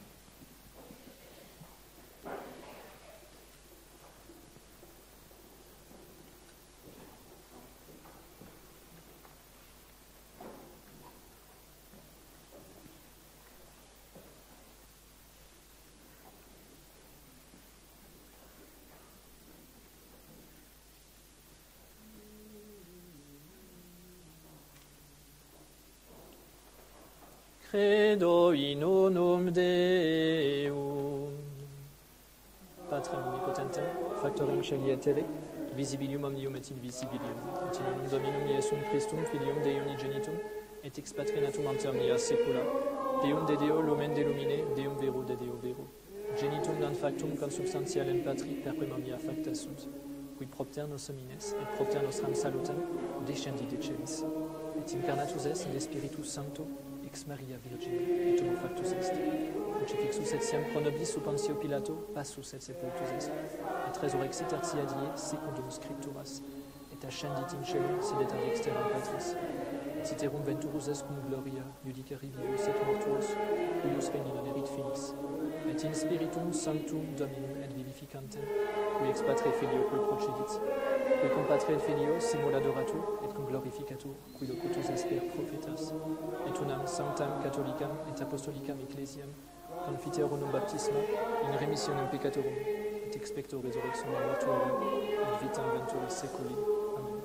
Credo in unum Deum. Patrem omnipotentem, factorem caeli et terrae, visibilium omnium et invisibilium, et in unum Dominum Iesum Christum, Filium Dei unigenitum, et ex Patri natum ante omnia saecula, Deum de Deo, lumen de lumine, Deum vero de Deo vero, genitum non factum consubstantialem Patri, perquem omnia facta sunt, qui propter nos homines, et propter nostram salutem, descendi de celis, et incarnatus est de Spiritus Sancto, ex Maria Virgine, et uno factus est. Crucifixus etiam pro nobis sub Pontio Pilato, passus et sepultus est. Et resurrexit tertia die, secundum scripturas. Et ascendit in caelum, sedet ad exteram Patris. Citerum venturus est cum gloria, judicari vivos et mortuos, cuius regni non erit finis. Et in spiritum sanctum Dominum et vivificantem, qui ex Patre Filio cui procedit. Qui cum Patre et Filio simuladoratur, et cum glorificatur, qui locutus est per prophetas. Et unam sanctam catholicam et apostolicam ecclesiam, confiteor unum baptisma, in remissionem peccatorum, et expecto resurrectione mortuorum, et vitam venturis seculi. Amen.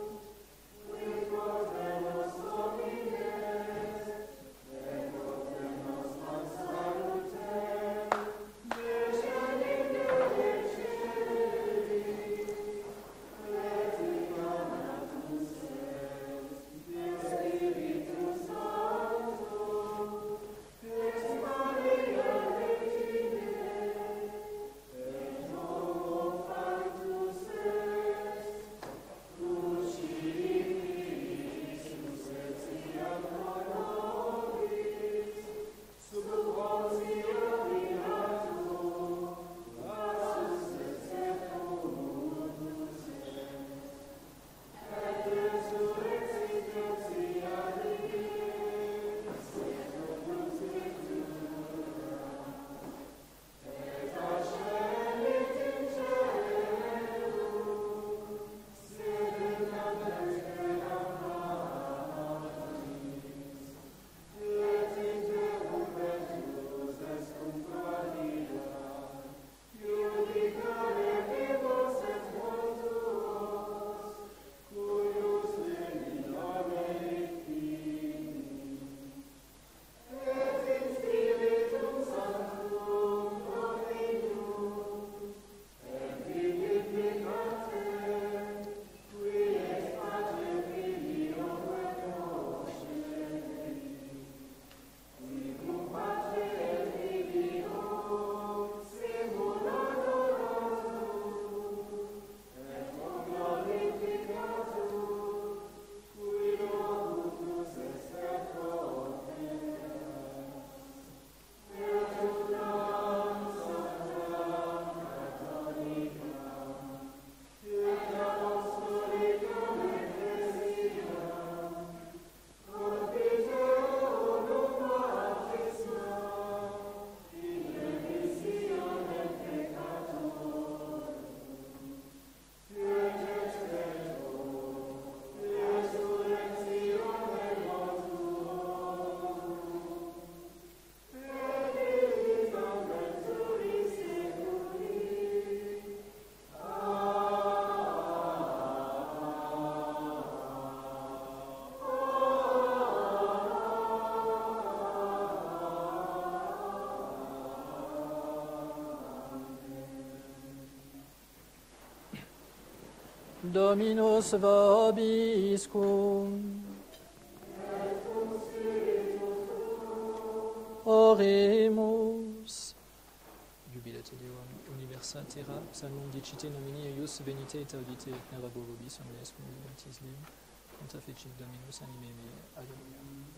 Dominus vobiscum. Oremus. Jubilate Deum universa terra, psalmum dicite nomini eius venite et audite et nerabo vobis omnes conviventis Deum, conta fecit Dominus anime mea. Alleluia.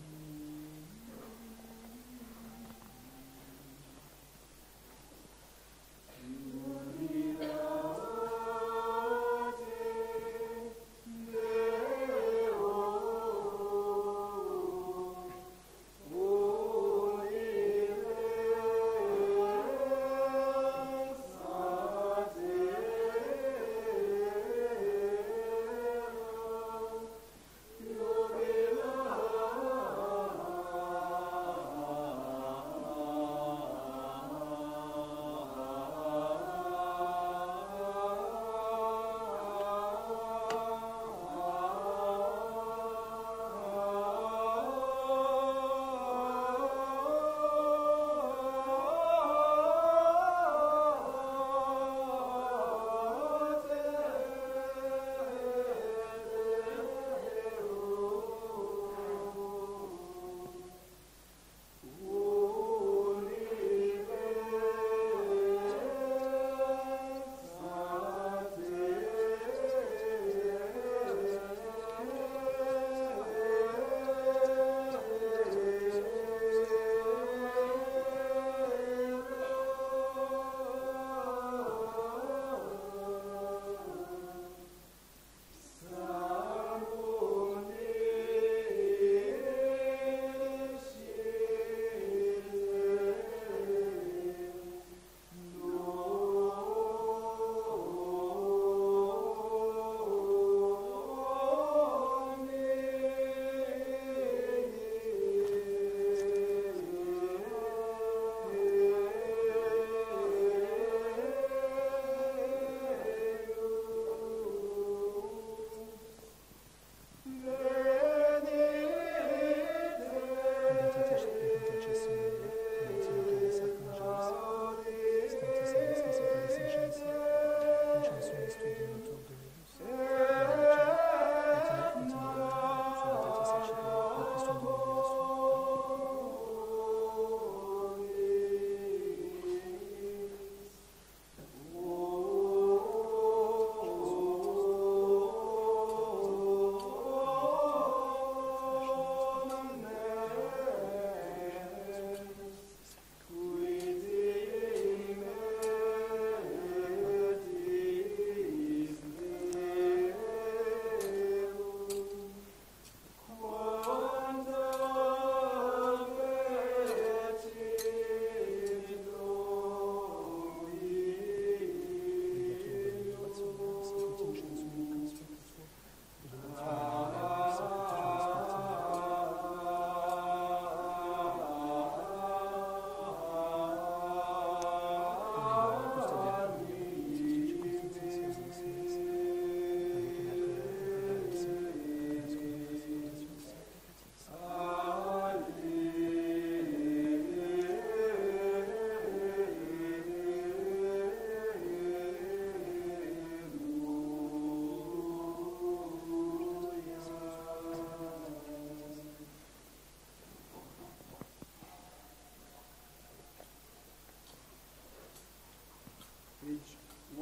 Page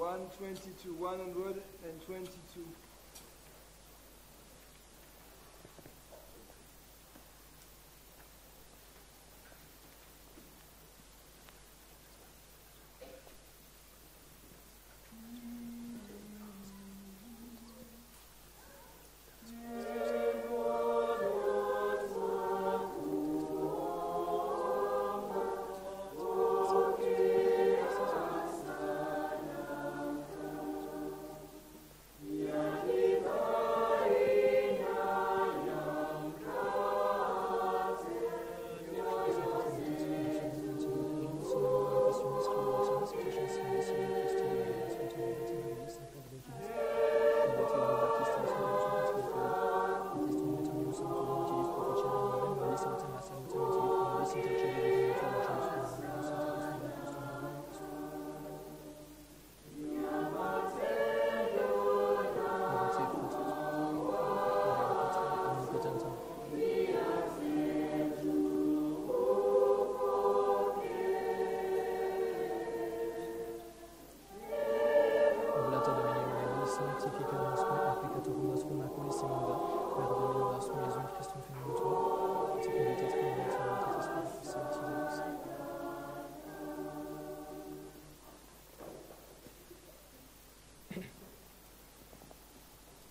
122, 122. Yeah.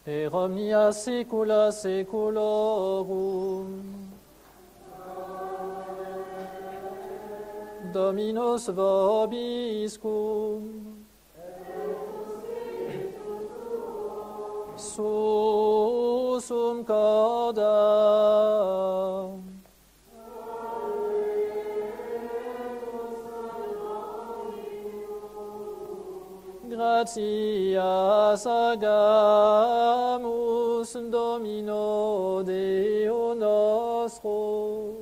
et omnia saecula saeculorum. Dominus vobiscum. Susum cauda. Gratias agamus Domino Deo nostro.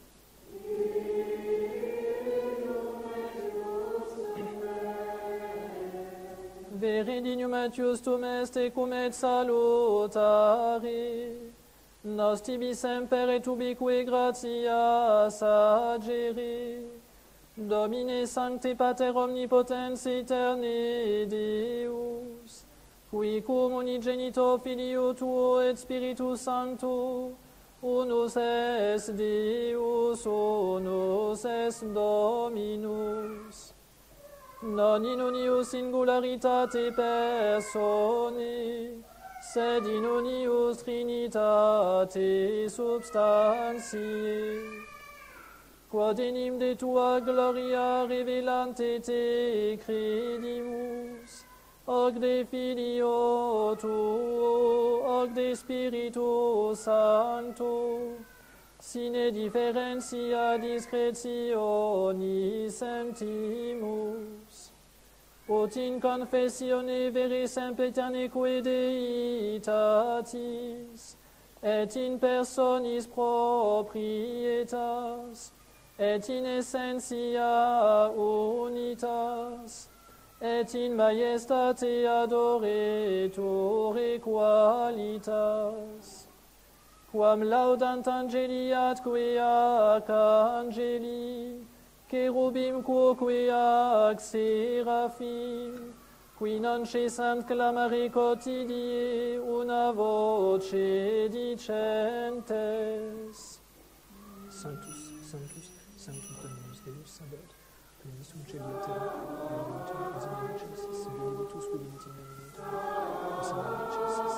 Vere dignum etius tum est cum et salutare, nos tibi semper et ubique gratias agere. Domine Sancte Pater Omnipotens Aeterne Deus, qui cum unigenito Filio Tuo et Spiritus Sancto, unus est Deus, unus est Dominus, non in unio singularitate personae, sed in unius Trinitate substantiae, quod enim de tua gloria revelante te credimus, hoc de Filio tuo, hoc de Spiritu Sancto, sine differentia discretionis sentimus, ut in confessione vere sempiterneque Deitatis, et in personis proprietas, et in essentia unitas, et in majestate adoretore qualitas, quam laudant angeli atque ac angeli, cherubim quoque ac seraphim, qui non cessant clamare quotidie una voce dicentes. Sanctus, Sanctus, Sanctus Dominus Deus Sabaoth, benedictum Celia Terra, benedictum Osina Excelsis, benedictus Sublimit in nomine Domini, Osina Excelsis.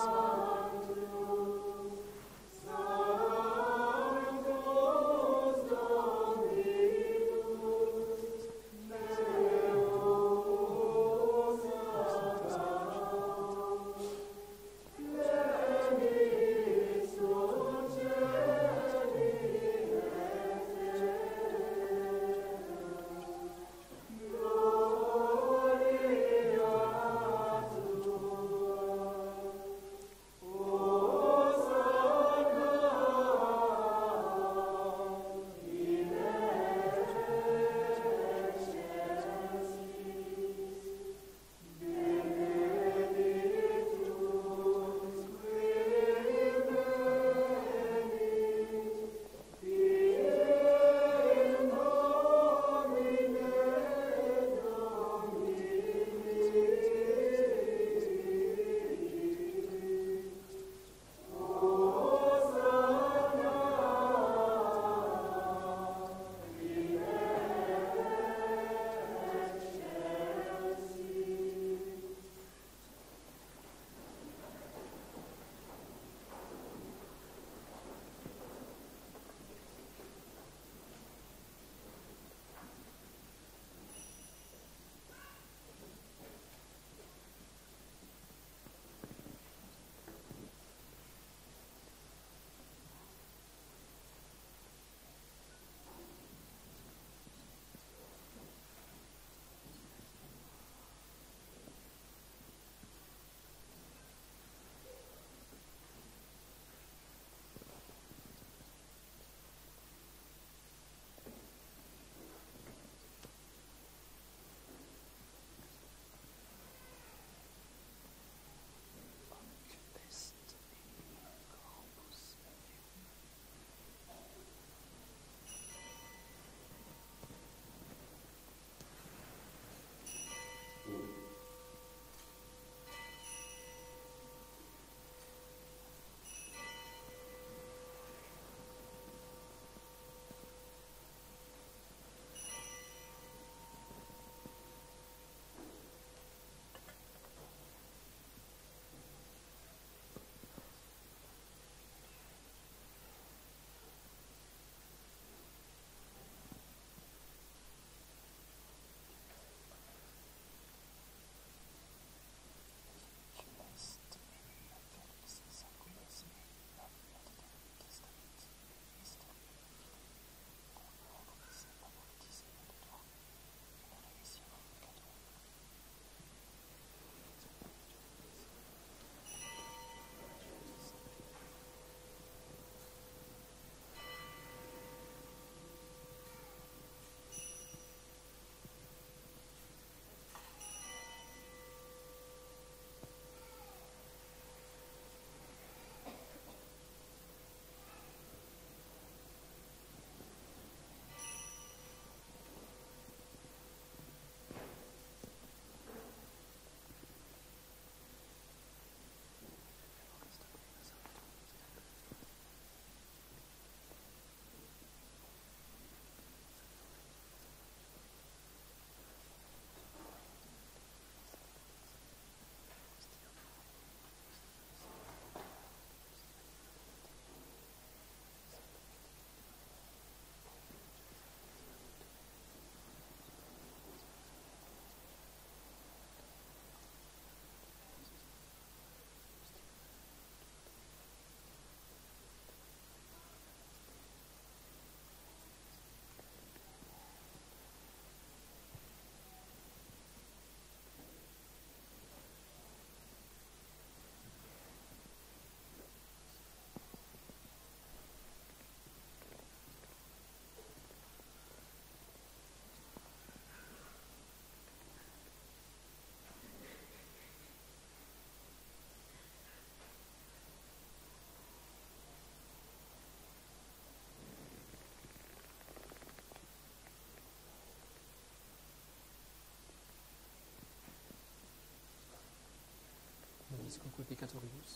nobis conque peccatoribus.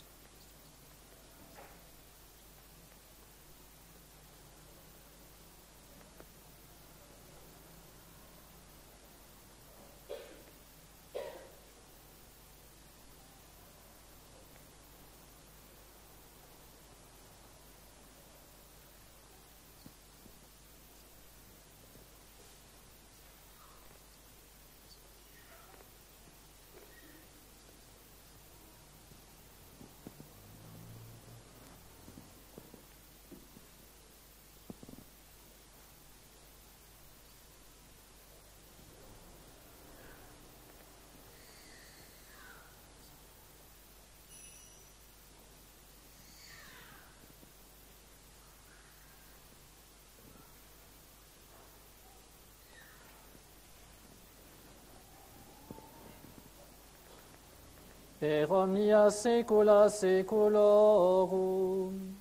Per omnia saecula saeculorum.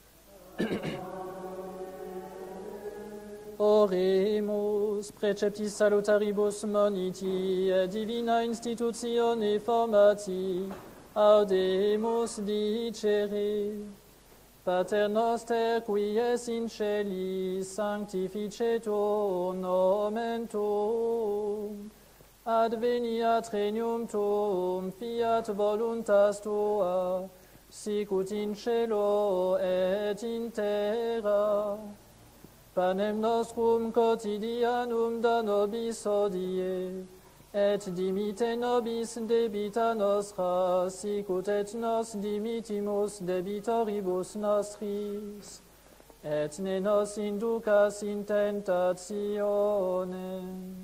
Oremus, preceptis salutaribus moniti, et divina institutione formati, audemus dicere. Pater noster, qui es in celis, sanctificetur nomen tuum. Adveniat regnum tuum, fiat voluntas tua, sicut in cielo et in terra. Panem nostrum quotidianum da nobis hodie, et dimite nobis debita nostra, sicut et nos dimitimus debitoribus nostris. Et ne nos inducas in tentationem.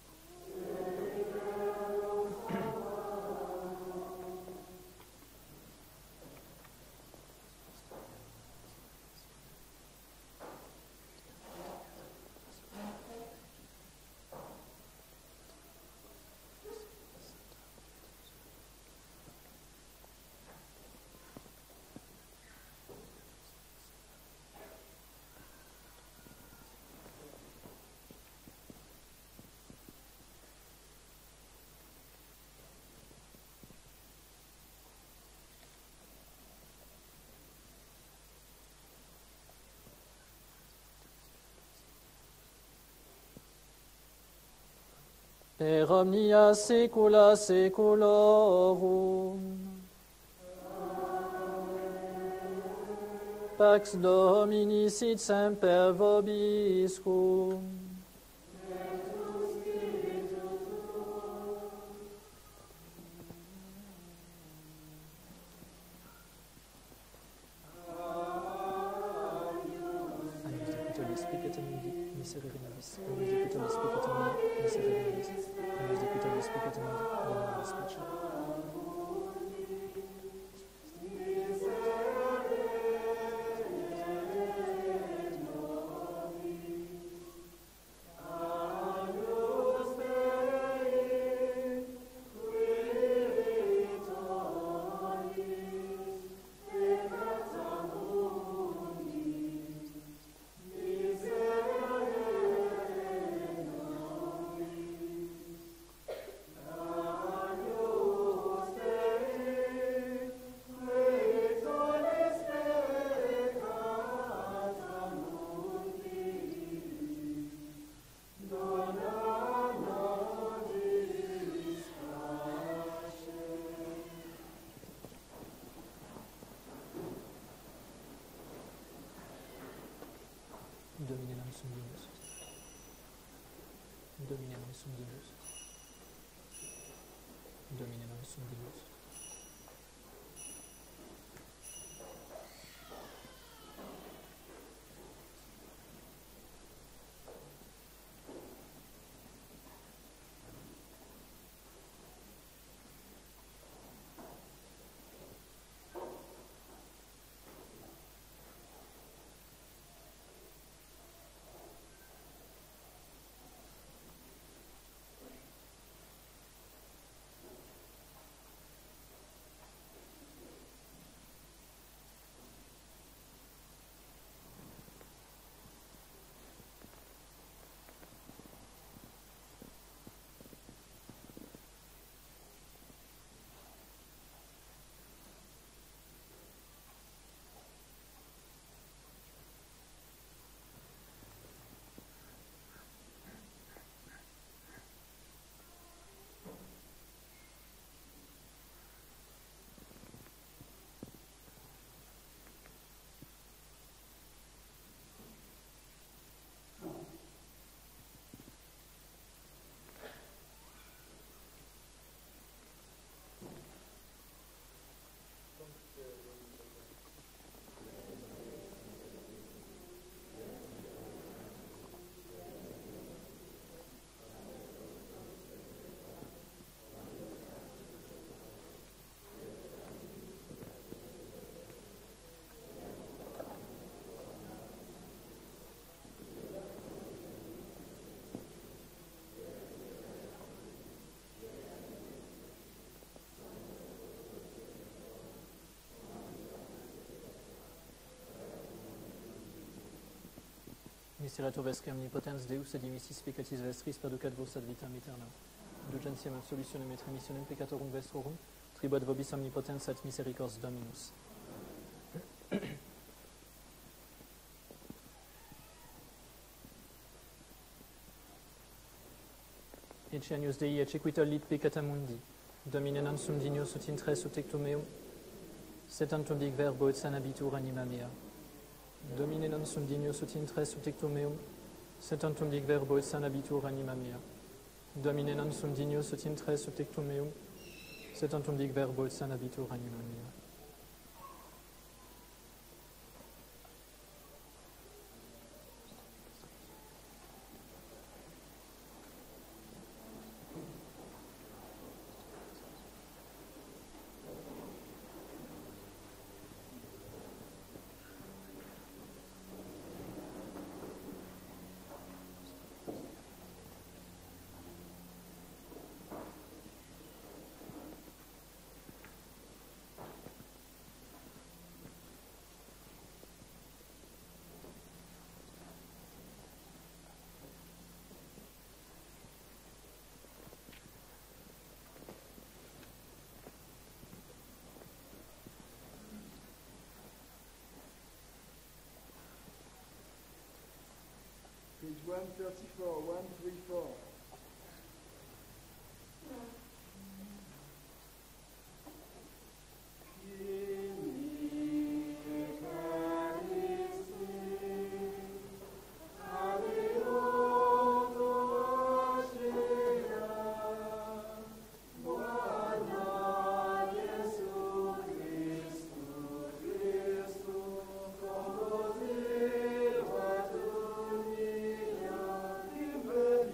Per omnia saecula saeculorum. Pax Domini sit semper vobiscum. Agnus Decutolis peccata mundi, miserere nobis. Agnus Decutolis peccata mundi, miserere nobis. Agnus Decutolis peccata mundi, dona nobis pace. Domine nam sum Deus. Domine nam sum Deus. Domine nam sum Deus. Miseretur vesque omnipotens Deus et dimissis peccatis vestris perducat vos ad vitam aeternam. Indulgentiam absolutionem et remissionem peccatorum vestrorum, tribuat vobis omnipotens et misericors Dominus. Ecce agnus Dei, ecce quita lit peccata mundi. Domine non sum dignus ut intres ut tectum meum, sed tantum dic verbo et sanabitur anima mea. Domine non sum dignus ut intres ut tectum meum, sed tantum dic verbo et sanabitur anima mea. Domine non sum dignus ut intres ut tectum meum, sed tantum dic verbo et sanabitur anima mea. Page 134, 134. Amen.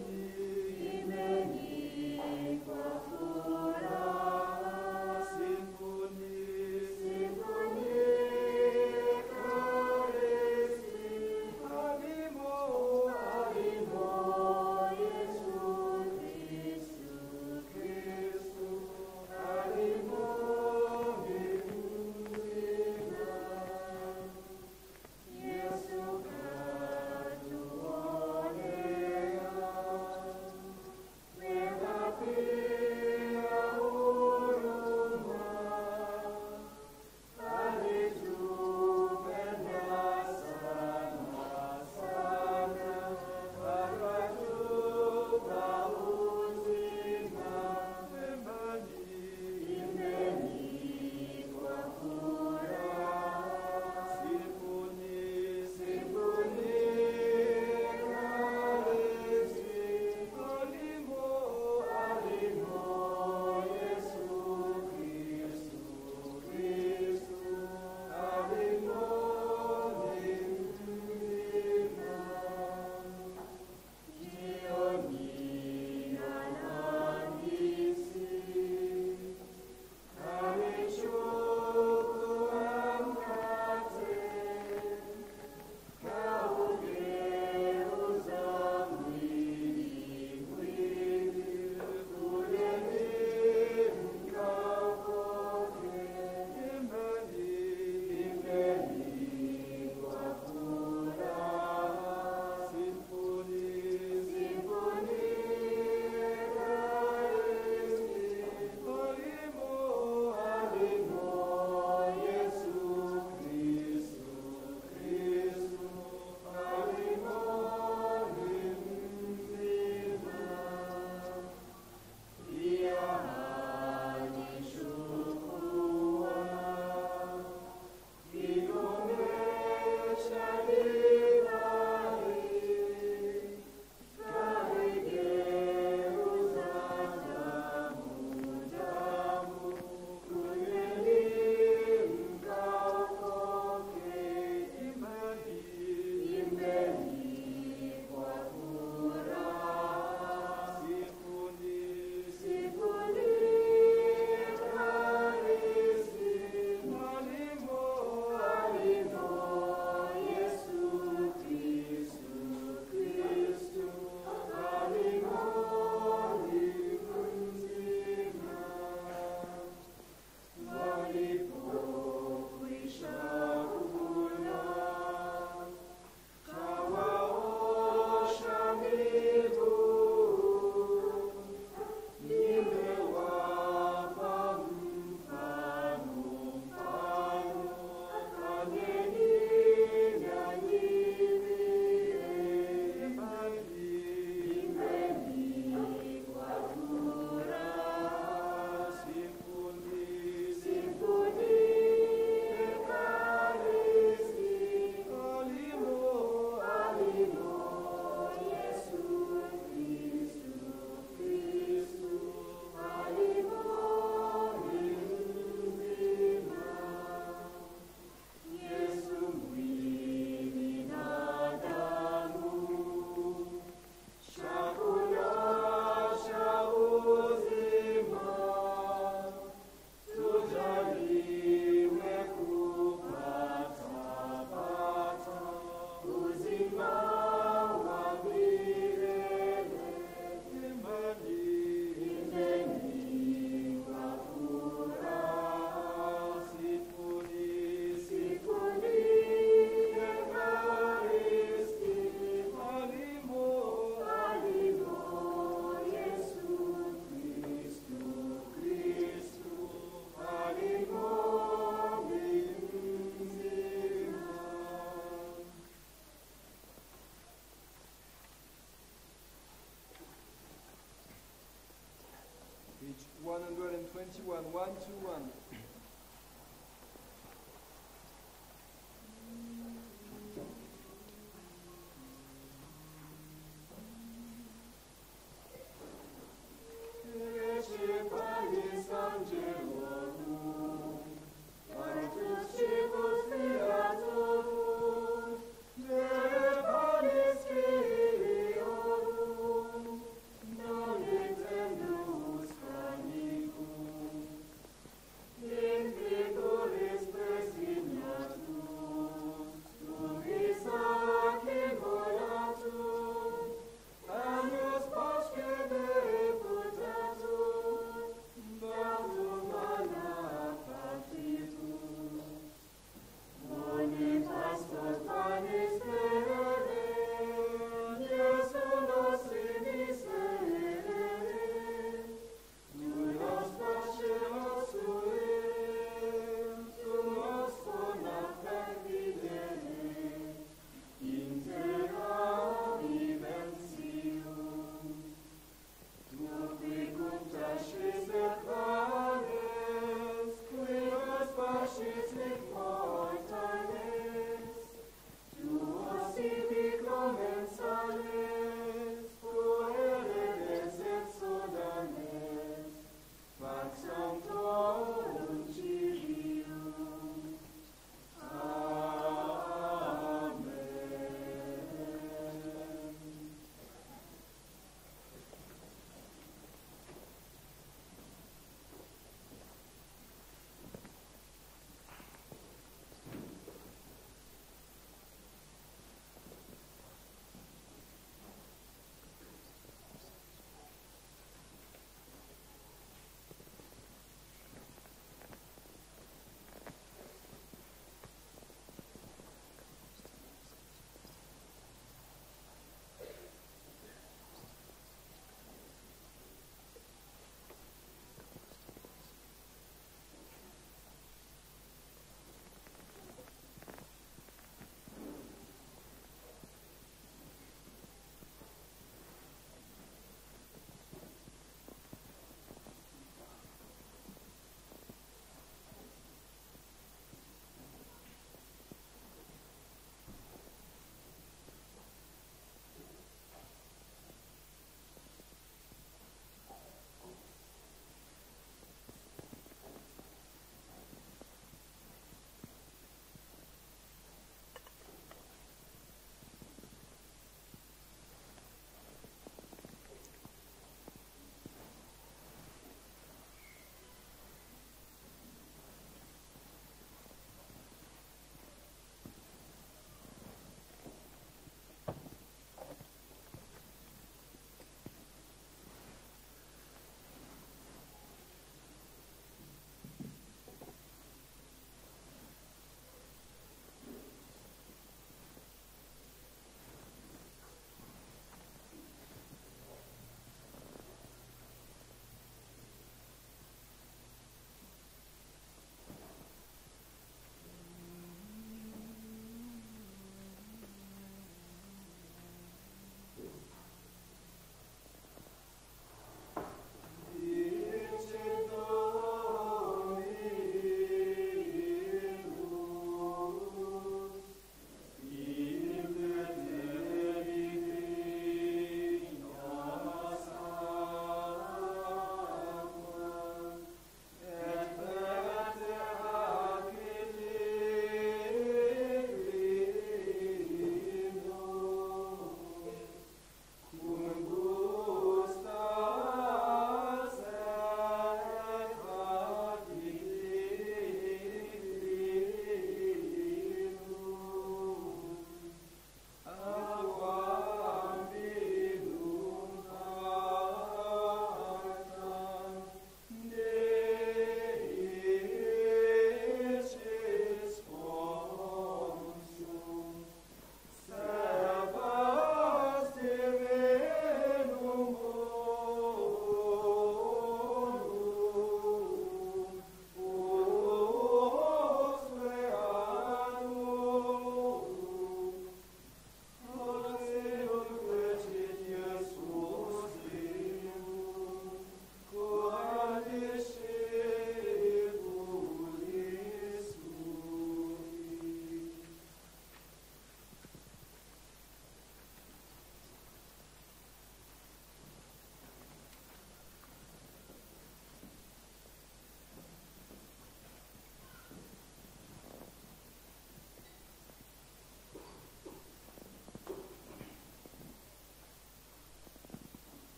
21, 1, 2, 1.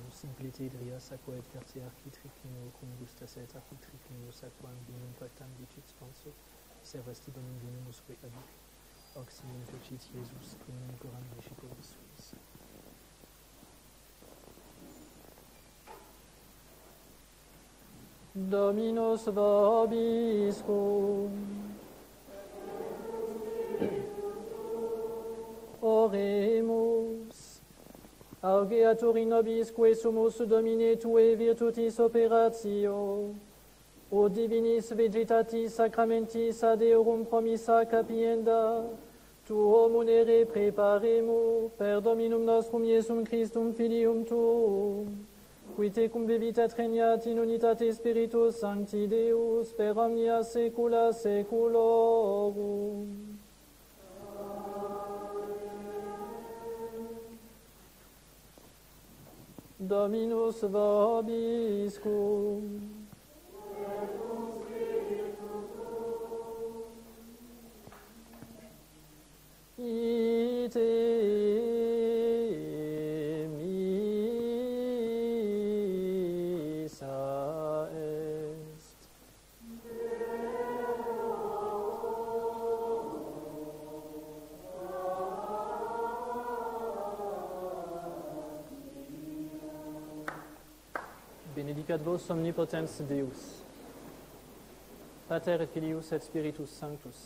simplitidrias aqua et tertia archi triclino cum gustas et archi triclinus aquam vinum pactam dicit sponso, servasti bonum vinum usque abic, oximum fecit Iesus primum coram discipulis suis. Dominus vobiscum. Oremus. Augeatur in nobisque sumus Domine Tue virtutis operatio, o divinis vegetatis sacramentis ad eorum promissa capienda, tuo munere preparemo per Dominum nostrum Iesum Christum Filium Tuum, qui tecum vivitat regnat in unitate Spiritus Sancti Deus per omnia saecula saeculorum. Dominus vobiscum. Ite missa est. Benedicat vos omnipotens Deus, Pater et Filius et Spiritus Sanctus.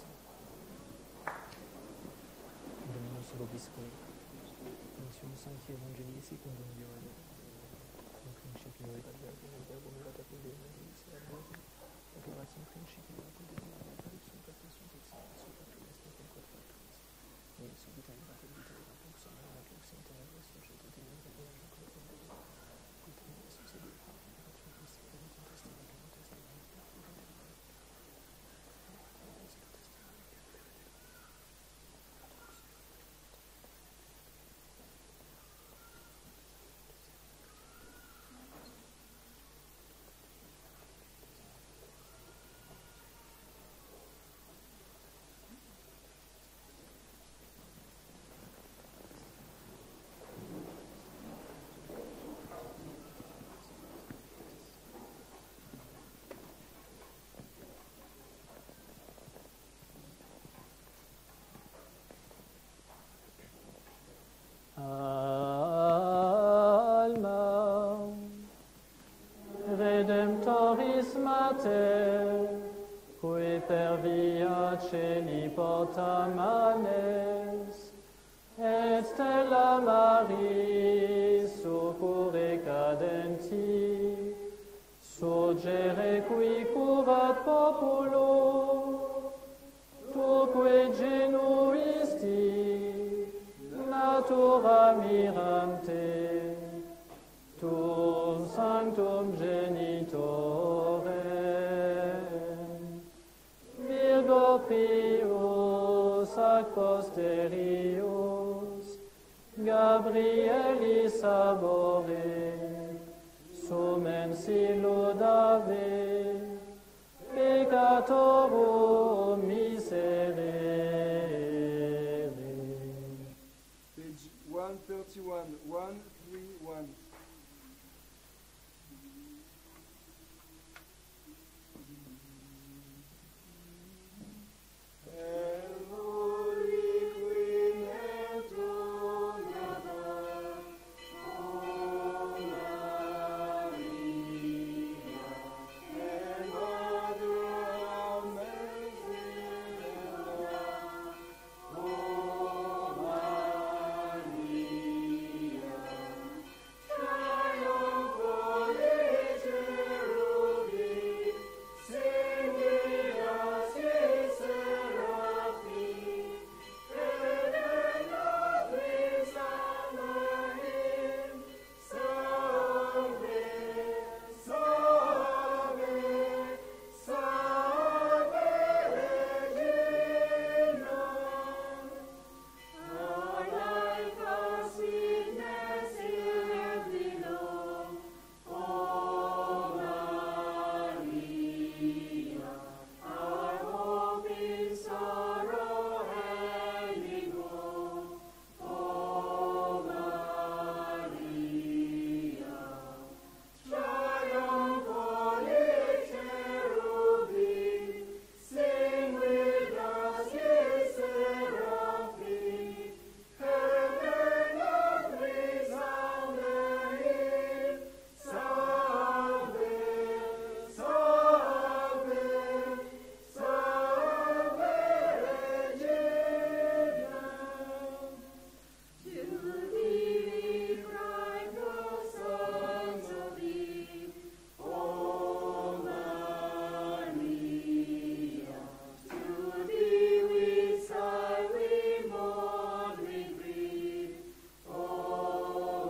Dominus vobiscum. Missium Sancti Evangelii secundum Deo et in principio et ad verbum et verbum erat apud Deum et Deus et ad verbum et erat in principio apud Deum et ad ipsum perfectum et salus factum est in quod factum est. Et subita erat et vita erat lux omnia et lux in tenebras surgit et in verbum et quod Deo. Quid Iesus et Deo erat Filius et erat in testamento Alma Redemptoris Mater, qui per via celi portam manes, et stella Maris succurre cadenti, surgere qui curat populo, tuque genuisti, natura mirante, tuum sanctum genitorem, Virgo prius ac posterius, Gabrielis abore, sumen si lodave, peccatorum